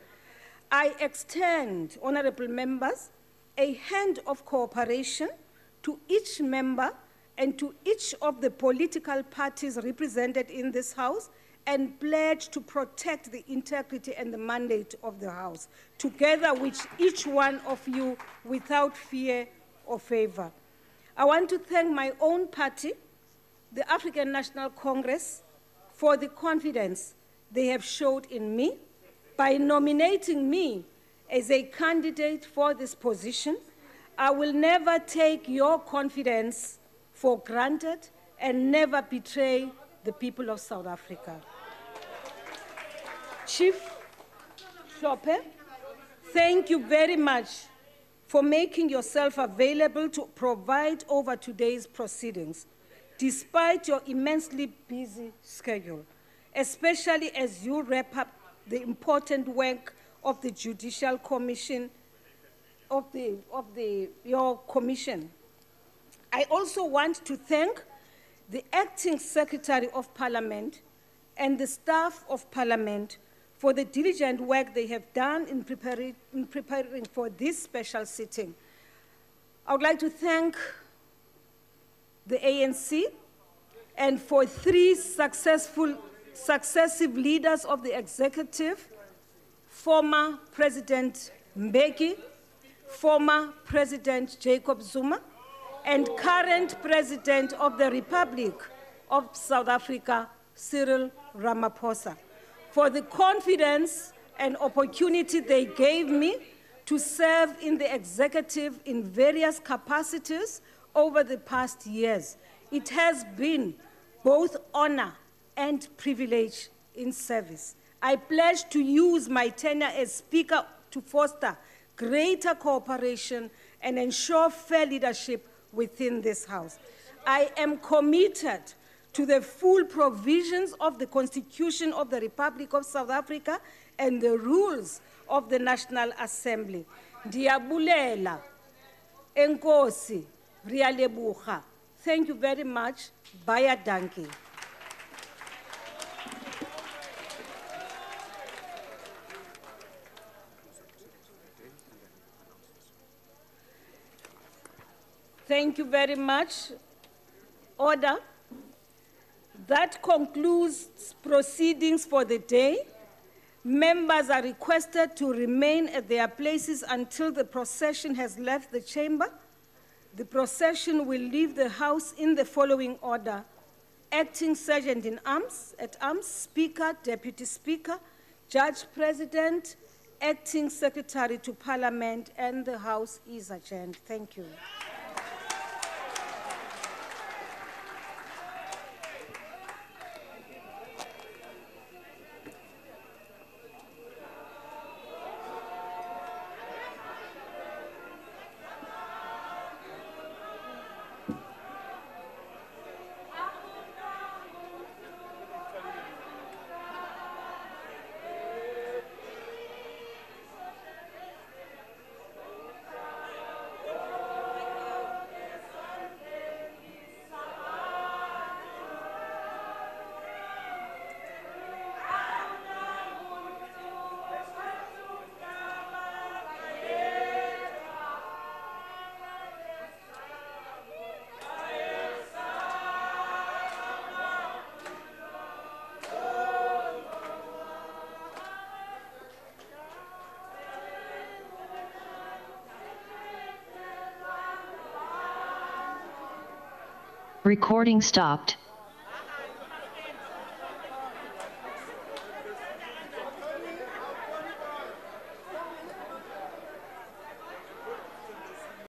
I extend, honorable members, a hand of cooperation to each member and to each of the political parties represented in this House, and pledge to protect the integrity and the mandate of the House, together with each one of you without fear or favor. I want to thank my own party, the African National Congress, for the confidence they have showed in me by nominating me as a candidate for this position. I will never take your confidence for granted and never betray the people of South Africa. Chief Hlophe, thank you very much for making yourself available to provide over today's proceedings, despite your immensely busy schedule, especially as you wrap up the important work of the Judicial Commission, of, the, of the, your commission. I also want to thank the Acting Secretary of Parliament and the staff of Parliament for the diligent work they have done in preparing, in preparing for this special sitting. I would like to thank the A N C and for three successful, successive leaders of the executive, former President Mbeki, former President Jacob Zuma, and current President of the Republic of South Africa, Cyril Ramaphosa, for the confidence and opportunity they gave me to serve in the executive in various capacities over the past years. It has been both honor and privilege in service. I pledge to use my tenure as Speaker to foster greater cooperation and ensure fair leadership within this House. I am committed to the full provisions of the Constitution of the Republic of South Africa and the rules of the National Assembly. Ndiyabulela, enkosi, riyalebucha. Thank you very much. Baya danki. Thank you very much. Order. That concludes proceedings for the day. Members are requested to remain at their places until the procession has left the chamber. The procession will leave the House in the following order: Acting Sergeant in Arms, at Arms, Speaker, Deputy Speaker, Judge President, Acting Secretary to Parliament, and the House is adjourned. Thank you. Recording stopped.